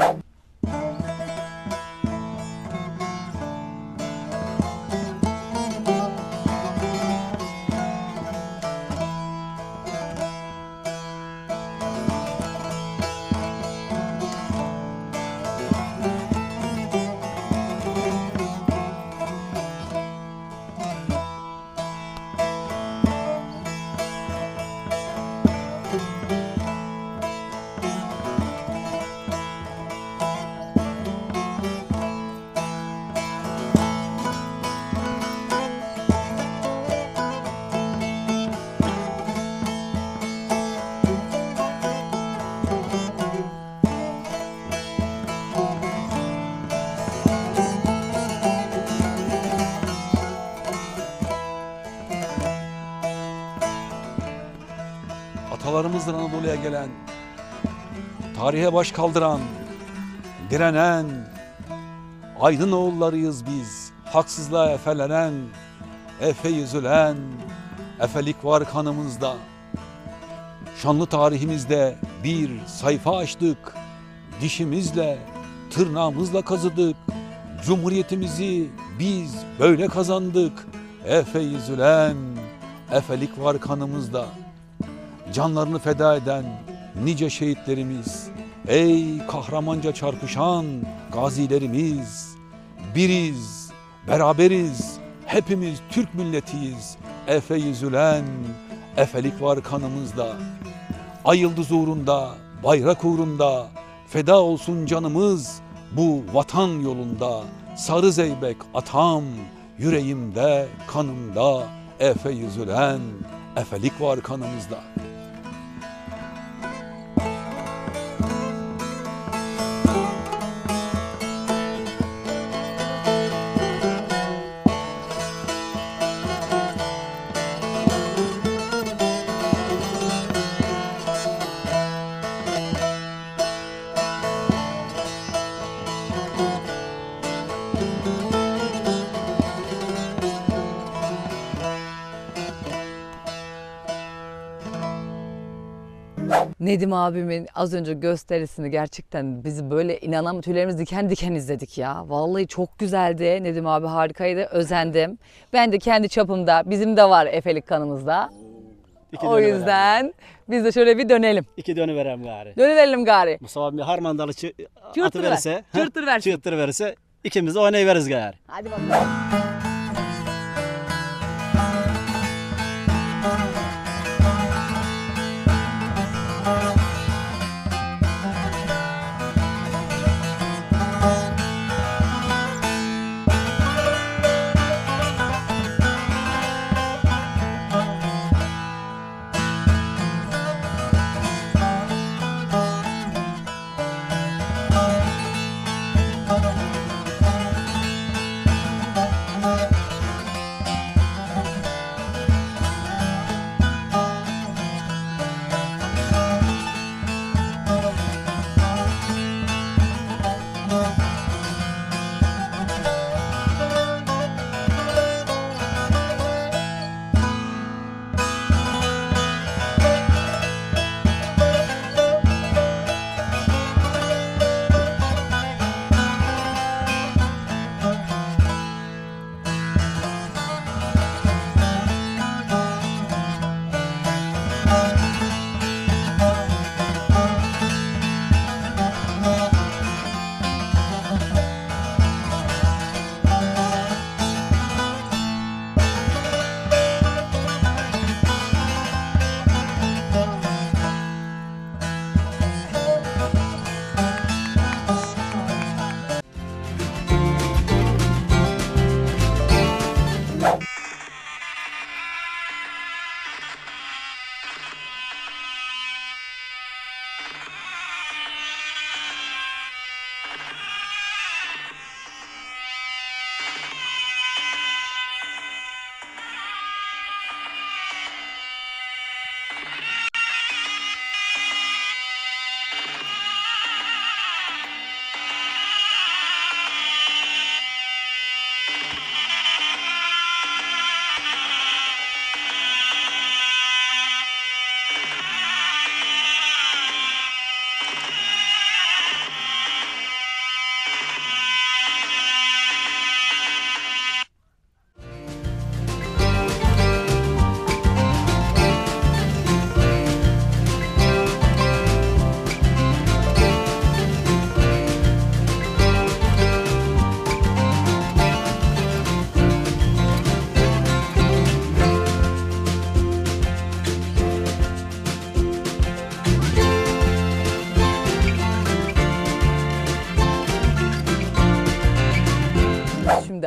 Atalarımızdan Anadolu'ya gelen, tarihe baş kaldıran, direnen, aydın oğullarıyız biz, haksızlığa efelenen, efe yüzülen, efelik var kanımızda. Şanlı tarihimizde bir sayfa açtık, dişimizle, tırnağımızla kazıdık. Cumhuriyetimizi biz böyle kazandık, efe yüzülen, efelik var kanımızda. Canlarını feda eden nice şehitlerimiz, ey kahramanca çarpışan gazilerimiz, biriz, beraberiz, hepimiz Türk milletiyiz, efe yüzülen, efelik var kanımızda. Ay yıldız uğrunda, bayrak uğrunda, feda olsun canımız bu vatan yolunda. Sarı zeybek atam, yüreğimde, kanımda, efe yüzülen, efelik var kanımızda. Nedim abimin az önce gösterisini gerçekten bizi böyle inanam tüylerimiz diken diken izledik ya. Vallahi çok güzeldi. Nedim abi harikaydı. Özendim. Ben de kendi çapımda, bizim de var efelik kanımızda. İki O yüzden biz de şöyle bir dönelim. İki dönüverem gari. Dönüverelim gari. Mustafa bir harmandalı çı Çırtır atı verirse, ver. Çırtır versin. çırtır verirse ikimiz de oynayıveririz gari. Hadi bakalım. Thank you.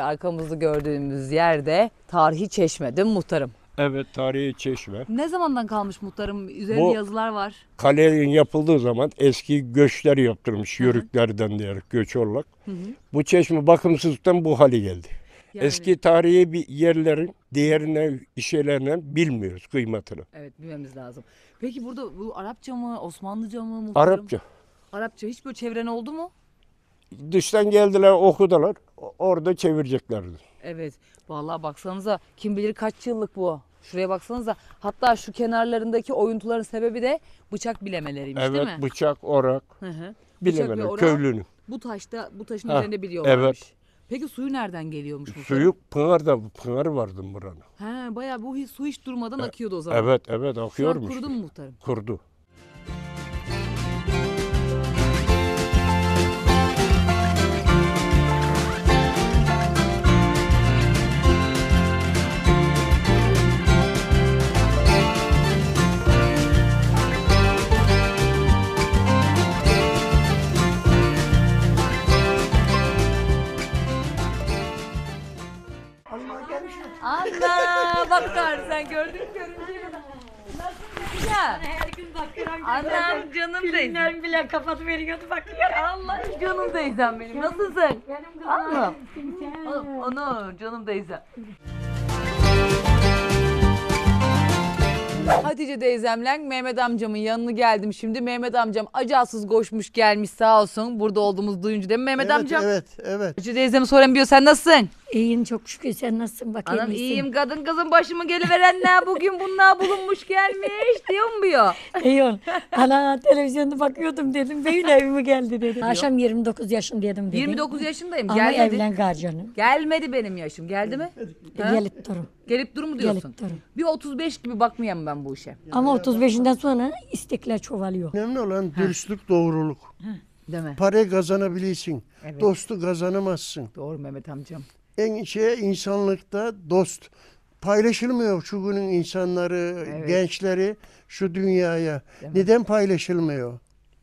arkamızda gördüğümüz yerde tarihi çeşme değil mi muhtarım? Evet, tarihi çeşme. Ne zamandan kalmış muhtarım? Üzerinde Bu- yazılar var. Kalenin yapıldığı zaman eski göçler yaptırmış yörüklerden diyerek göç olarak. Hı hı. Bu çeşme bakımsızlıktan bu hale geldi. Yani- Eski tarihi bir yerlerin değerine, şeylerine bilmiyoruz kıymetini. Evet bilmemiz lazım. Peki burada bu Arapça mı, Osmanlıca mı muhtarım? Arapça. Arapça hiç böyle çevren oldu mu? Dıştan geldiler okudular. o- Orada çevireceklerdi. Evet. Vallahi baksanıza kim bilir kaç yıllık bu. Şuraya baksanıza. Hatta şu kenarlarındaki oyuntuların sebebi de bıçak bilemeleriymiş değil mi? Evet, bıçak, orak, Hı hı. Bıçak ve bilemeler, orağı köylünün. Bu taşta, bu taşın Ha, üzerinde biliyorlarmış. evet. Peki suyu nereden geliyormuş muhtarım? Suyu Pınar'da, Pınar vardı buranın. He, bayağı bu hi- su hiç durmadan akıyordu o zaman. Evet, evet Şu an akıyormuş. kurudu mu muhtarım? Kurdu. Anna bakar sen gördün mü görüntüyü? Nasılsın ya? Her gün bakıyorum. Annem canım teyzem. Filmler bile kapatıp veriyordu bakıyor. Allah canım teyzem benim. Nasılsın? Benim kızım. Anam. Kimse. Onu, onu canım teyzem. Hatice teyzemle Mehmet amcamın yanına geldim şimdi. Mehmet amcam acasız koşmuş gelmiş sağ olsun. Burada olduğumuzu duyunca değil mi Mehmet Evet, amcam? evet, evet. Hatice teyzemi soramıyor sen nasılsın? İyiyim çok şükür. Sen nasılsın bakayım? Anam iyisin? iyiyim kadın kızım başımı geliverenler bugün bunlar bulunmuş gelmiş diyor mu diyor? İyi ol. Ana televizyonda bakıyordum dedim. Böyle evime geldi dedim. Akşam yirmi dokuz yaşındaydım dedim. yirmi dokuz yaşındayım Ama gelmedi. evlen gar canım. Gelmedi benim yaşım geldi mi? Ha? Gelip durun. Gelip dur mu diyorsun? Gelip durun. Bir otuz beş gibi bakmayayım ben bu işe. Ama otuz beşinden sonra istekler çoğalıyor. Önemli olan dürüstlük, doğruluk. Değil mi? Parayı kazanabilirsin. Evet. Dostu kazanamazsın. Doğru Mehmet amcam. En şey insanlıkta dost paylaşılmıyor şu günün insanları, Evet. gençleri şu dünyaya. Değil mi? Neden paylaşılmıyor?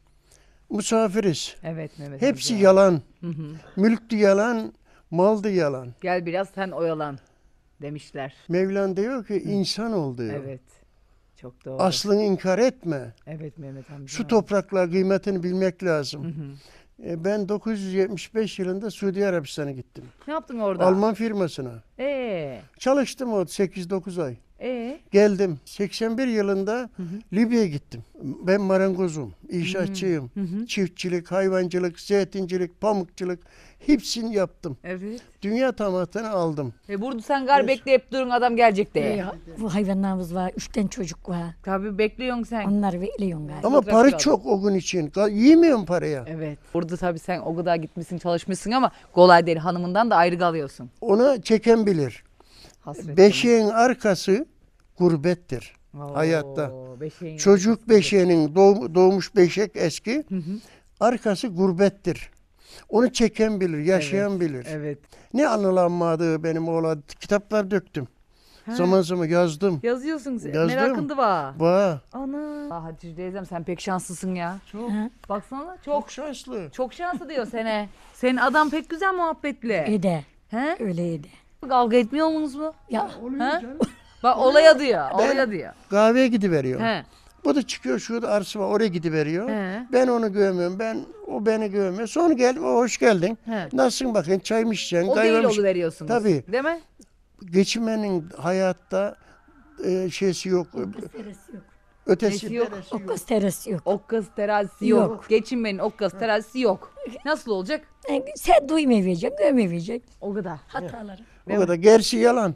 Misafiriz. Evet Mehmet Hepsi amca. yalan. Hı hı. Mülktü yalan, maldı yalan. Gel biraz sen oyalan demişler. Mevlan diyor ki insan ol diyor. Evet. Çok doğru. Aslını inkar etme. Evet Mehmet amca. Şu topraklar kıymetini bilmek lazım. Hı hı. E, Ben dokuz yüz yetmiş beş yılında Suudi Arabistan'a gittim. Ne yaptın orada? Alman firmasına. Ee, Çalıştım o sekiz dokuz ay. ee. Geldim. seksen bir yılında Libya'ya gittim. Ben marangozum, inşaatçıyım. Hı hı. Çiftçilik, hayvancılık, zeytincilik, pamukçuluk hepsini yaptım. Evet. Dünya tamatını aldım. E burada sen gar bekleyip durun adam gelecek diye. Ee, bu hayvanlarımız var. Üç tane çocuk var. Tabii bekliyorsun sen. Onları bekliyorsun galiba. Ama Çok para rakip çok o gün için. Ka- Yiyemiyorum paraya. Evet. Burada tabii sen o kadar gitmişsin çalışmışsın ama kolay değil. Hanımından da ayrı kalıyorsun. Ona çeken bilir. Hasret. Beşiğin arkası gurbettir Oo, hayatta. beşiğin Çocuk arkası beşiğinin doğ- doğmuş beşik eski. Hı hı. Arkası gurbettir. Onu çeken bilir, yaşayan bilir. Evet. Ne anılanmadığı benim oğlan. Kitaplar döktüm. Ha. Zaman zaman yazdım. Yazıyorsun sen. Yazdım. Merakında var. Vah. Ana. Ah, Hatice teyzem sen pek şanslısın ya. Çok, Baksana çok çok şanslı. çok şanslı diyor sene. Senin adam pek güzel muhabbetli. Ede. He? Öyleydi. Kavga etmiyor musunuz mu? Ya He? Bak olaya diyor. Olaya diyor. Kahveye gidiveriyorum. He. Bu da çıkıyor şurada arsı var oraya gidiveriyor. He. Ben onu görmüyorum. Ben o beni görmüyor. Sonra gel o hoş geldin. He. Nasılsın bakayım çay mı içeceksin? O değil kahve mi içeceksin? oluveriyorsunuz. Tabii. Değil mi? Geçinmenin hayatta e, şeysi yok. Teresi yok. Ötesi Nesi yok? Okkas teresi yok. Okkas terazisi yok. Yok. Geçinmenin okkas terazisi yok. Nasıl olacak? Yani sen duymayacak, görmeyecek. O kadar. Hataları. O kadar. Gerisi yalan.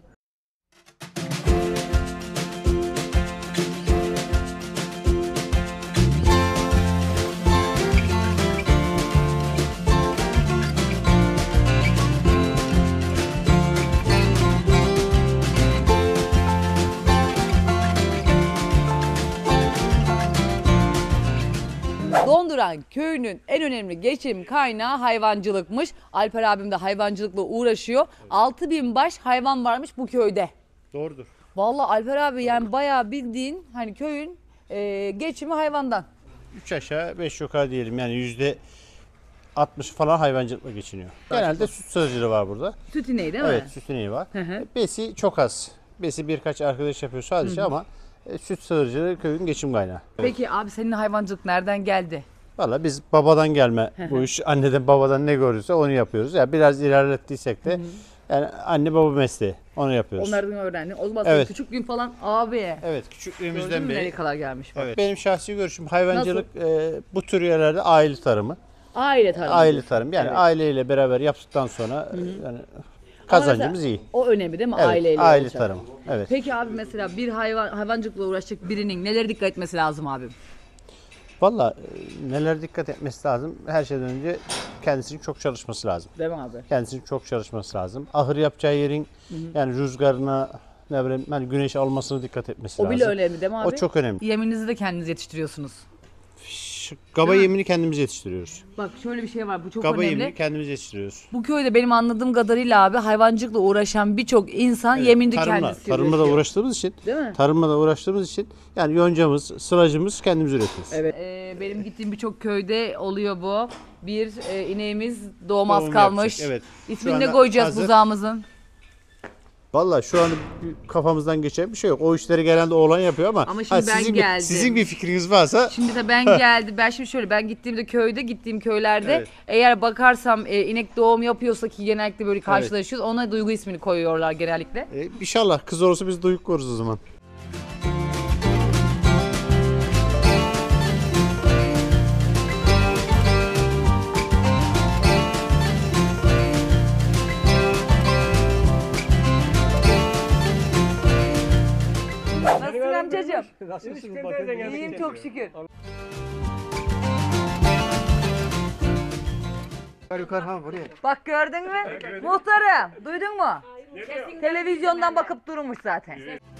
Donduran köyünün en önemli geçim kaynağı hayvancılıkmış. Alper abim de hayvancılıkla uğraşıyor. altı bin baş hayvan varmış bu köyde. Doğrudur. Vallahi Alper abi yani bayağı bildiğin hani köyün e, geçimi hayvandan. Üç aşağı beş yukarı diyelim yani yüzde altmış falan hayvancılıkla geçiniyor. Genelde süt sığırcılığı var burada. Süt ineği değil mi? Evet, süt ineği var. Hı hı. Besi çok az. Besi birkaç arkadaş yapıyor sadece Hı hı. ama e, süt sığırcılığı köyün geçim kaynağı. Peki abi senin hayvancılık nereden geldi? Valla biz babadan gelme Hı hı. bu iş. Anneden babadan ne görürse onu yapıyoruz. Yani biraz ilerlettiysek de yani anne baba mesleği onu yapıyoruz. Onlardan öğrendin. O zaman Evet. senin küçüklüğün falan abi. Evet, Gördün küçüklüğümüzden mü beri. nereye kadar gelmiş bak. Evet. Benim şahsi görüşüm hayvancılık e, bu tür yerlerde aile tarımı. Aile tarımı. Aile tarım. Yani Evet. aileyle beraber yaptıktan sonra yani kazancımız mesela iyi. O önemli değil mi? Evet, Aileyle aile olacak. tarımı. Evet. Peki abi mesela bir hayvan hayvancılıkla uğraşacak birinin nelere dikkat etmesi lazım abim? Valla e, neler dikkat etmesi lazım? Her şeyden önce kendisinin çok çalışması lazım. Değil mi abi? Kendisinin çok çalışması lazım. Ahır yapacağı yerin Hı hı. yani rüzgarına, ne bileyim, yani güneş almasına dikkat etmesi O lazım. bile önemli değil mi abi? O çok önemli. Yeminizi de kendiniz yetiştiriyorsunuz. Gaba Değil mi? yemini kendimiz yetiştiriyoruz. Bak şöyle bir şey var bu çok Gaba önemli. yemini kendimiz yetiştiriyoruz. Bu köyde benim anladığım kadarıyla abi hayvancılıkla uğraşan birçok insan Evet, yemini tarımla, kendisi tarımla da üretiyor. uğraştığımız için, Değil mi? tarımla da uğraştığımız için yani yoncamız, sılacımız kendimiz üretiyoruz. Evet. Ee, benim gittiğim birçok köyde oluyor bu. Bir e, ineğimiz doğmaz Doğum kalmış. yapacak, evet. Şu İsmini ne anda koyacağız hazır. buzağımızın? Vallahi şu an kafamızdan geçen bir şey yok. O işleri genelde oğlan yapıyor ama, Ama şimdi ben sizin, geldim. Bir, sizin bir fikriniz varsa Şimdi de ben geldim. Ben şimdi şöyle ben gittiğimde köyde gittiğim köylerde Evet. eğer bakarsam e, inek doğum yapıyorsa ki genellikle böyle karşılaşıyoruz. Ona Duygu ismini koyuyorlar genellikle. e, inşallah kız olursa biz Duygu koruz o zaman. Nasılsın amcacığım? Nasılsınız? İyiyim çok şükür. Yukarı ha buraya. Bak gördün mü? Muhtarım duydun mu? Televizyondan bakıp durmuş zaten.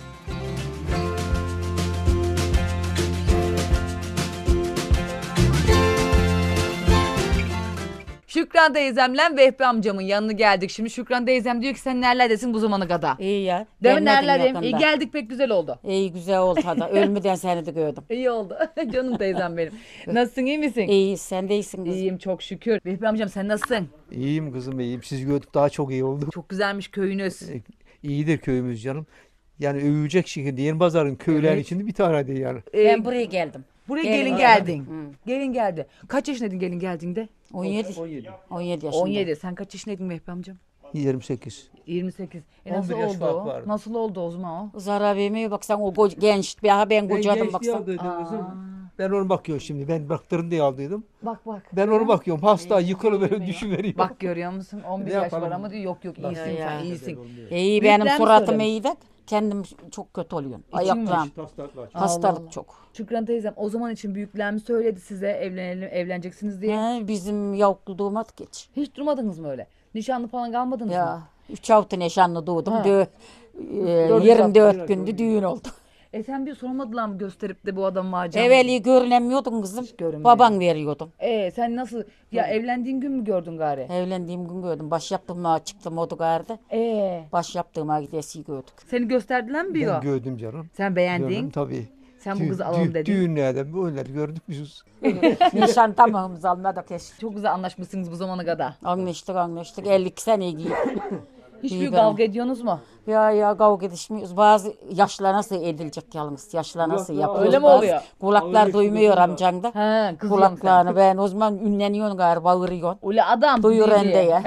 Şükran teyzemle Vehbi amcamın yanına geldik. Şimdi Şükran teyzem diyor ki sen nerelerdesin bu zamana kadar? İyi ya. Değil mi gelmedim nerelerdeyim? yakında. İyi geldik pek güzel oldu. İyi güzel oldu hadi. Ölmeden seni de gördüm. İyi oldu. Canım teyzem benim. Nasılsın iyi misin? İyi sen de iyisin kızım. İyiyim çok şükür. Vehbi amcam sen nasılsın? İyiyim kızım iyiyim. Sizi gördük daha çok iyi oldu. Çok güzelmiş köyünüz. İyidir köyümüz canım. Yani övülecek şekilde Yeni köyler Evet. içinde bir tanedir yani. Ben buraya geldim. Buraya Gelin gelin, geldim. geldin. Gelin geldi. Kaç yaşındaydın gelin geldiğinde? on yedi. on yedi yaşında. on yedi. Sen kaç yaşındaydın Vehbi amcam? yirmi sekiz. yirmi sekiz. E on nasıl bir yaş oldu fark o? vardı. Nasıl oldu o zaman o? Zarar vermiyor baksan o go- genç. Bir aha ben kocadım baksan. Ben onu bakıyorum şimdi. Ben baktırın diye aldıydım. Bak bak. Ben onu bakıyorum. Hasta yıkılıveriyor düşüveriyor. Bak görüyor musun? on bir Ne yaş yapalım? var ama diyor yok yok iyisin Ya, sen ya. iyisin. İyi Büyükler benim mi suratım söylemiş? iyi de kendim çok kötü oluyorum. İçin mi? Ayaklarım. Hastalık Allah Allah. çok. Şükran teyzem o zaman için büyükler mi söyledi size evlenelim evleneceksiniz diye? He, bizim yavukluğuma geç. Hiç durmadınız mı öyle? Nişanlı falan kalmadınız Ya mı? üç hafta nişanlı doğdum. Ha. Dö, e, Dördüncü yirmi hafta dört günde düğün oldu. E sen bir sormadılar mı gösterip de bu adam macam? Evveli görünemiyordun kızım. görünmüyor. Baban veriyordun. E sen nasıl? Ya evlendiğin gün mü gördün gari? Evlendiğim gün gördüm. Baş yaptığıma çıktım o garda. E Baş yaptığıma gidesi gördük. seni gösterdiler mi bir Ben o? gördüm canım. Sen beğendin. Gördüm tabii. Sen bu Dü- kızı alalım dü- dedin. Düğünlerde böyle gördük biz. Nişan tamamımız almadık keşke. Çok güzel anlaşmışsınız bu zamana kadar. Anlaştık anlaştık. elli iki sene giyiyor. Hiçbir kavga ediyorsunuz mu? Ya ya kavga edişmiyoruz. Bazı yaşlar nasıl edilecek yalnız. Yaşlar nasıl Kulaklar- yapıyoruz. Öyle mi bazı- oluyor? Kulaklar Öyle duymuyor kızım. amcan da. He, kızıyorum Kulaklarını ben o zaman ünleniyorsun galiba bağırıyorsun. Öyle adam. Duyur değil. ende ya.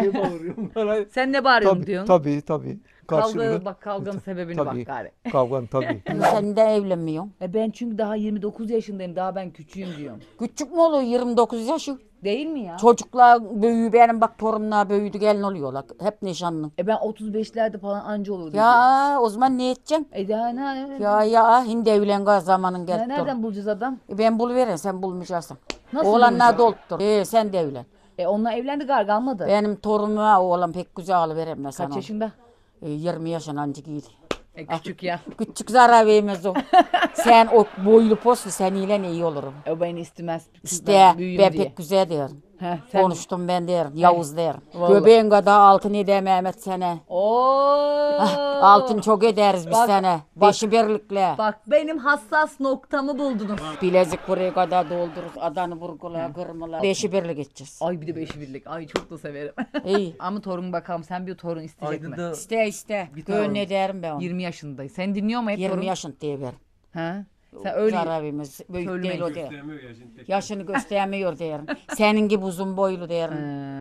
Sen ne bağırıyorsun Tabii diyorsun? tabii. tabii. Kavga, Karşılığı- bak kavganın sebebini Tabii. bak gari. Kavganın tabii. Sen de evlenmiyorsun. E ben çünkü daha yirmi dokuz yaşındayım. Daha ben küçüğüm diyorum. Küçük mü oluyor yirmi dokuz yaşı? Değil mi ya? Çocuklar büyüğü benim bak torunlar büyüdü gelin oluyorlar. Hep nişanlı. E ben otuz beşlerde falan anca olurdu. Ya o zaman ne edeceksin? E daha ne? Ya ya hindi evlen gaz zamanın Ya geldi. nereden bulacağız adam? E ben buluveren sen bulmayacaksın. Nasıl Oğlanlar bulacağım? doldur. E sen de evlen. E onunla evlendi gar kalmadı. Benim torunuma oğlan pek güzel alıverem ben sana. Kaç yaşında? E, yirmi yaşın ancak iyiydi. E küçük ya. Küçük zarar vermez o. Sen o boylu poslu sen ile iyi olurum. E o beni istemez. İşte Ben büyüğüm ben diye. pek güzel diyorum. Heh, sen- Konuştum ben derim. Yavuz derim. Vallahi. Göbeğin kadar altın eder Mehmet sene. Oo. Altın çok ederiz biz Bak, sene. bak. Beşi birlikle. Bak benim hassas noktamı buldunuz. Bilezik buraya kadar doldururuz. Adanı vurgula, kırmala. Beşi birlik gideceğiz. Ay bir de beşi birlik. Ay çok da severim. İyi. Ama torun bakalım sen bir torun isteyecek mi? Aydın'da İste iste. Bir Gönül tane- ederim ben onu. yirmi yaşındayım. Sen dinliyor mu hep torun? yirmi yaşında diye ver. Ha? Sen öyle Zarabimiz büyük Söylemeyin. değil o der. Yaşını göstermiyor derim. Senin gibi uzun boylu derim.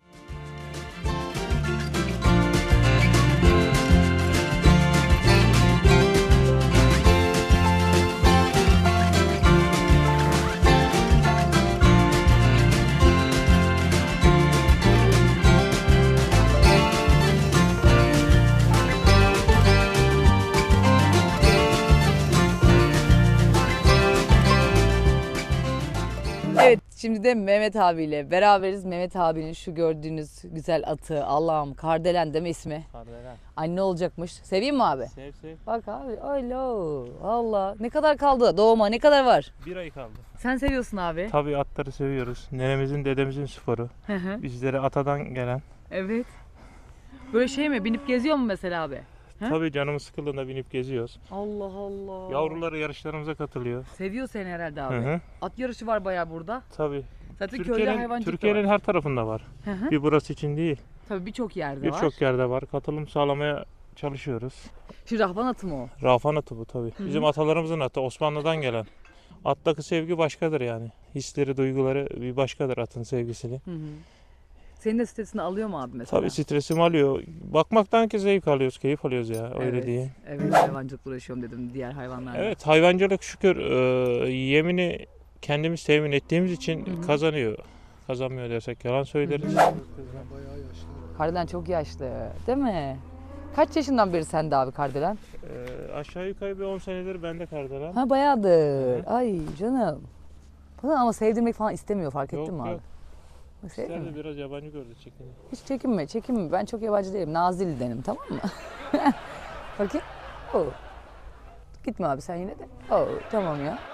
Evet, şimdi de Mehmet abiyle beraberiz. Mehmet abinin şu gördüğünüz güzel atı, Allah'ım Kardelen değil mi ismi? Kardelen. Anne olacakmış. Seveyim mi abi? Sev sev. Bak abi, alo, Allah. Ne kadar kaldı doğuma, ne kadar var? Bir ay kaldı. Sen seviyorsun abi. Tabii atları seviyoruz. Nenemizin, dedemizin sporu. Hı hı. Bizlere atadan gelen. Evet. Böyle şey mi, binip geziyor mu mesela abi? He? Tabii canımız sıkıldığında binip geziyoruz. Allah Allah. Yavruları yarışlarımıza katılıyor. Seviyor seni herhalde abi. Hı hı. At yarışı var bayağı burada. Tabii. Zaten köyde Türkiye'nin hayvancılık da Türkiye'nin var. her tarafında var. Hı hı. Bir burası için değil. Tabii birçok yerde var. Birçok yerde var. Katılım sağlamaya çalışıyoruz. Şu rahvan atı mı o? Rafan atı bu tabii. Hı hı. Bizim atalarımızın atı Osmanlı'dan gelen. Attaki sevgi başkadır yani. Hisleri, duyguları bir başkadır atın sevgisini. Hı hı. Senin de stresini alıyor mu abi mesela? Tabii stresimi alıyor. Bakmaktan ki zevk alıyoruz, keyif alıyoruz ya öyle Evet, diye. Evet, hayvancılıkla uğraşıyorum dedim diğer hayvanlarla. Evet, hayvancılık şükür e, yemini kendimiz temin ettiğimiz için Hı hı. kazanıyor. Kazanmıyor dersek yalan söyleriz. Kardelen çok yaşlı değil mi? Kaç yaşından beri sende abi Kardelen? E, aşağı yukarı bir on senedir bende kardelen. Ha bayağıdır. Ay canım. Bana ama sevdirmek falan istemiyor fark Yok, ettin mi abi? yok. Bak, İster sevdin mi? de biraz yabancı gördü çekini. Hiç çekinme çekinme. Ben çok yabancı değilim. Nazilli denim tamam mı? Bakayım. Oo. Gitme abi sen yine de. Oo, tamam ya.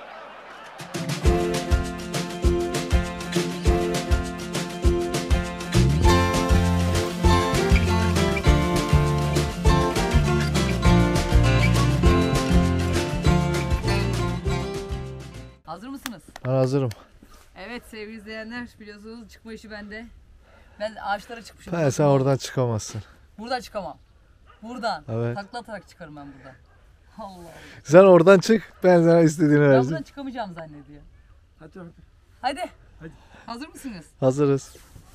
Hazır mısınız? Ben hazırım. Evet sevgili izleyenler biliyorsunuz çıkma işi bende. Ben ağaçlara çıkmışım. Ben sen oradan çıkamazsın. Buradan çıkamam. Buradan. Evet. Takla atarak çıkarım ben buradan. Allah Allah. Sen oradan çık, ben sana istediğini Ben buradan vereceğim. çıkamayacağım zannediyor. Hadi hadi. Hadi. Hadi. Hazır mısınız? Hazırız.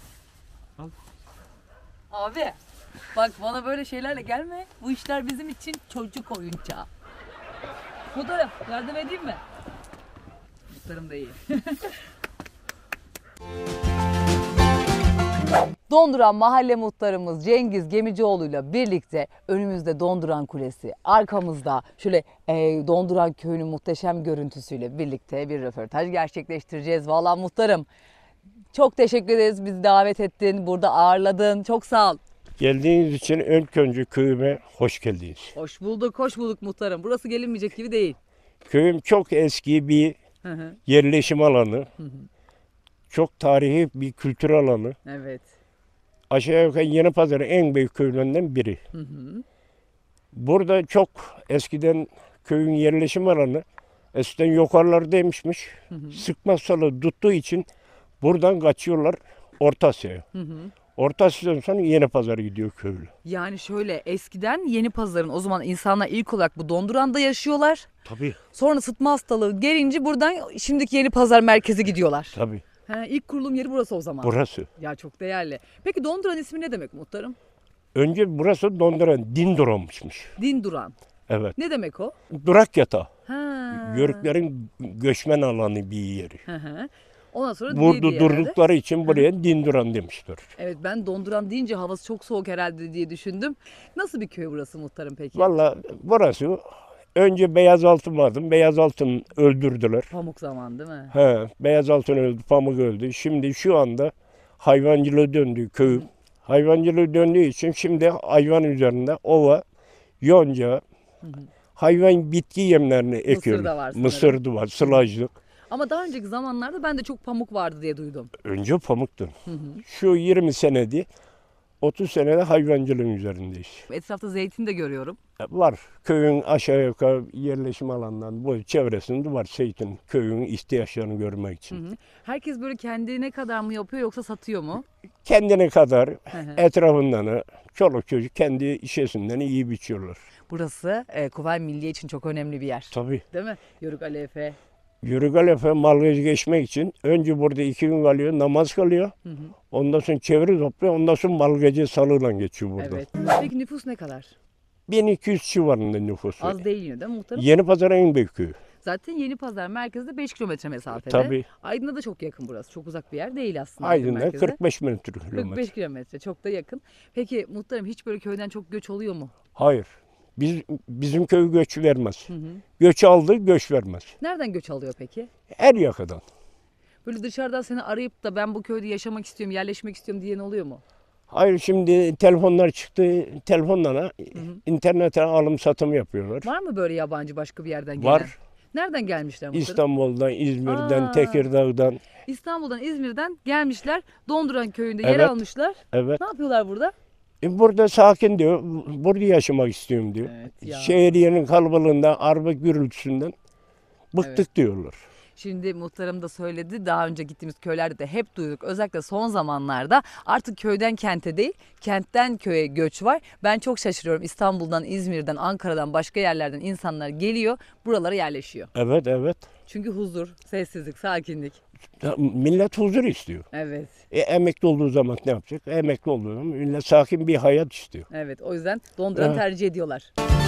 Abi bak bana böyle şeylerle gelme. Bu işler bizim için çocuk oyuncağı. Fotoğraf yardım edeyim mi? Muhtarım da iyi. Donduran mahalle muhtarımız Cengiz Gemicioğlu'yla birlikte önümüzde Donduran Kulesi, arkamızda şöyle e, Donduran Köyü'nün muhteşem görüntüsüyle birlikte bir röportaj gerçekleştireceğiz. Vallahi muhtarım çok teşekkür ederiz. Bizi davet ettin, burada ağırladın. Çok sağ ol. Geldiğiniz için ilk önce köyüme hoş geldiniz. Hoş bulduk, hoş bulduk muhtarım. Burası gelinmeyecek gibi değil. Köyüm çok eski bir Hı hı. yerleşim alanı. Hı hı. Çok tarihi bir kültür alanı. Evet. Aşağı yukarı Yenipazarı en büyük köylerinden biri. Hı hı. Burada çok eskiden köyün yerleşim alanı eskiden yukarılardaymışmış. Hı hı. Sıkma hastalığı tuttuğu için buradan kaçıyorlar Orta Asya'ya. Hı hı. Orta Asya'dan sonra Yenipazarı gidiyor köylü. Yani şöyle eskiden Yeni Pazar'ın o zaman insanlar ilk olarak bu Donduran'da yaşıyorlar. Tabii. Sonra sıtma hastalığı gelince buradan şimdiki Yeni Pazar merkeze gidiyorlar. Tabii. He, ilk kurulum yeri burası o zaman. Burası. Ya çok değerli. Peki Donduran ismi ne demek muhtarım? Önce burası Donduran, Dinduran'mışmış. Dinduran. Evet. Ne demek o? Durak yatağı. Ha. Yörüklerin göçmen alanı bir yeri. Hı hı. Ondan sonra Burada diye diye herhalde. durdukları için buraya Dinduran demişler. Evet ben Donduran deyince havası çok soğuk herhalde diye düşündüm. Nasıl bir köy burası muhtarım peki? Valla burası önce beyaz altın vardı. Beyaz altın öldürdüler. Pamuk zamanı değil mi? He, beyaz altın öldü, pamuk öldü. Şimdi şu anda hayvancılığı döndü köyüm. Hayvancılığı döndüğü için şimdi hayvan üzerinde ova, yonca, Hı hı. hayvan bitki yemlerini Mısır ekiyorum. da var sanırım. Mısır da var, sılajlık. Ama daha önceki zamanlarda ben de çok pamuk vardı diye duydum. Önce pamuktu. Hı hı. Şu yirmi senede, otuz senede hayvancılığın üzerindeyiz. Etrafta zeytin de görüyorum. Var. Köyün aşağı yukarı yerleşim alanından bu çevresinde var zeytin. Köyün ihtiyaçlarını görmek için. Hı hı. Herkes böyle kendine kadar mı yapıyor yoksa satıyor mu? Kendine kadar hı. etrafından, çoluk çocuk kendi işesinden iyi biçiyorlar. Burası e, Kuvayi Milliye için çok önemli bir yer. Tabii. Değil mi? Yörük Ali Efe. Yörük Ali Efe Malgacı geçmek için önce burada iki gün kalıyor, namaz kalıyor. Hı hı. Ondan sonra çeviri topluyor, ondan sonra Malgacı salıyla geçiyor burada. Evet. Peki nüfus ne kadar? bin iki yüz civarında nüfusu. Az değil yine değil mi muhtarım? Yenipazarı en büyük köyü. Zaten Yenipazar merkezde beş kilometre mesafede. Tabii. Aydın'a da çok yakın burası. Çok uzak bir yer değil aslında. Aydın'da merkezde. kırk beş kilometre. kırk beş kilometre çok da yakın. Peki muhtarım hiç böyle köyden çok göç oluyor mu? Hayır. Biz, bizim köy göç vermez. Hı hı. Göç aldı, göç vermez. Nereden göç alıyor peki? Her yakadan. Böyle dışarıdan seni arayıp da ben bu köyde yaşamak istiyorum, yerleşmek istiyorum diyen oluyor mu? Hayır, şimdi telefonlar çıktı. Telefonlara, internete alım satım yapıyorlar. Var mı böyle yabancı başka bir yerden gelen? Var. Nereden gelmişler muhtarım? İstanbul'dan, İzmir'den, Aa. Tekirdağ'dan. İstanbul'dan, İzmir'den gelmişler. Donduran köyünde yer Evet. almışlar. Evet. Ne yapıyorlar burada? E, burada sakin diyor. Burada yaşamak istiyorum diyor. ya. Şehriyenin kalabalığından, araba gürültüsünden bıktık Evet. diyorlar. Şimdi muhtarım da söyledi. Daha önce gittiğimiz köylerde de hep duyduk. Özellikle son zamanlarda artık köyden kente değil, kentten köye göç var. Ben çok şaşırıyorum. İstanbul'dan, İzmir'den, Ankara'dan, başka yerlerden insanlar geliyor, buralara yerleşiyor. Evet, evet. Çünkü huzur, sessizlik, sakinlik. Ya, millet huzur istiyor. Evet. E, emekli olduğu zaman ne yapacak? Emekli olduğu zaman millet sakin bir hayat istiyor. Evet, o yüzden Donduran'ı Evet. tercih ediyorlar.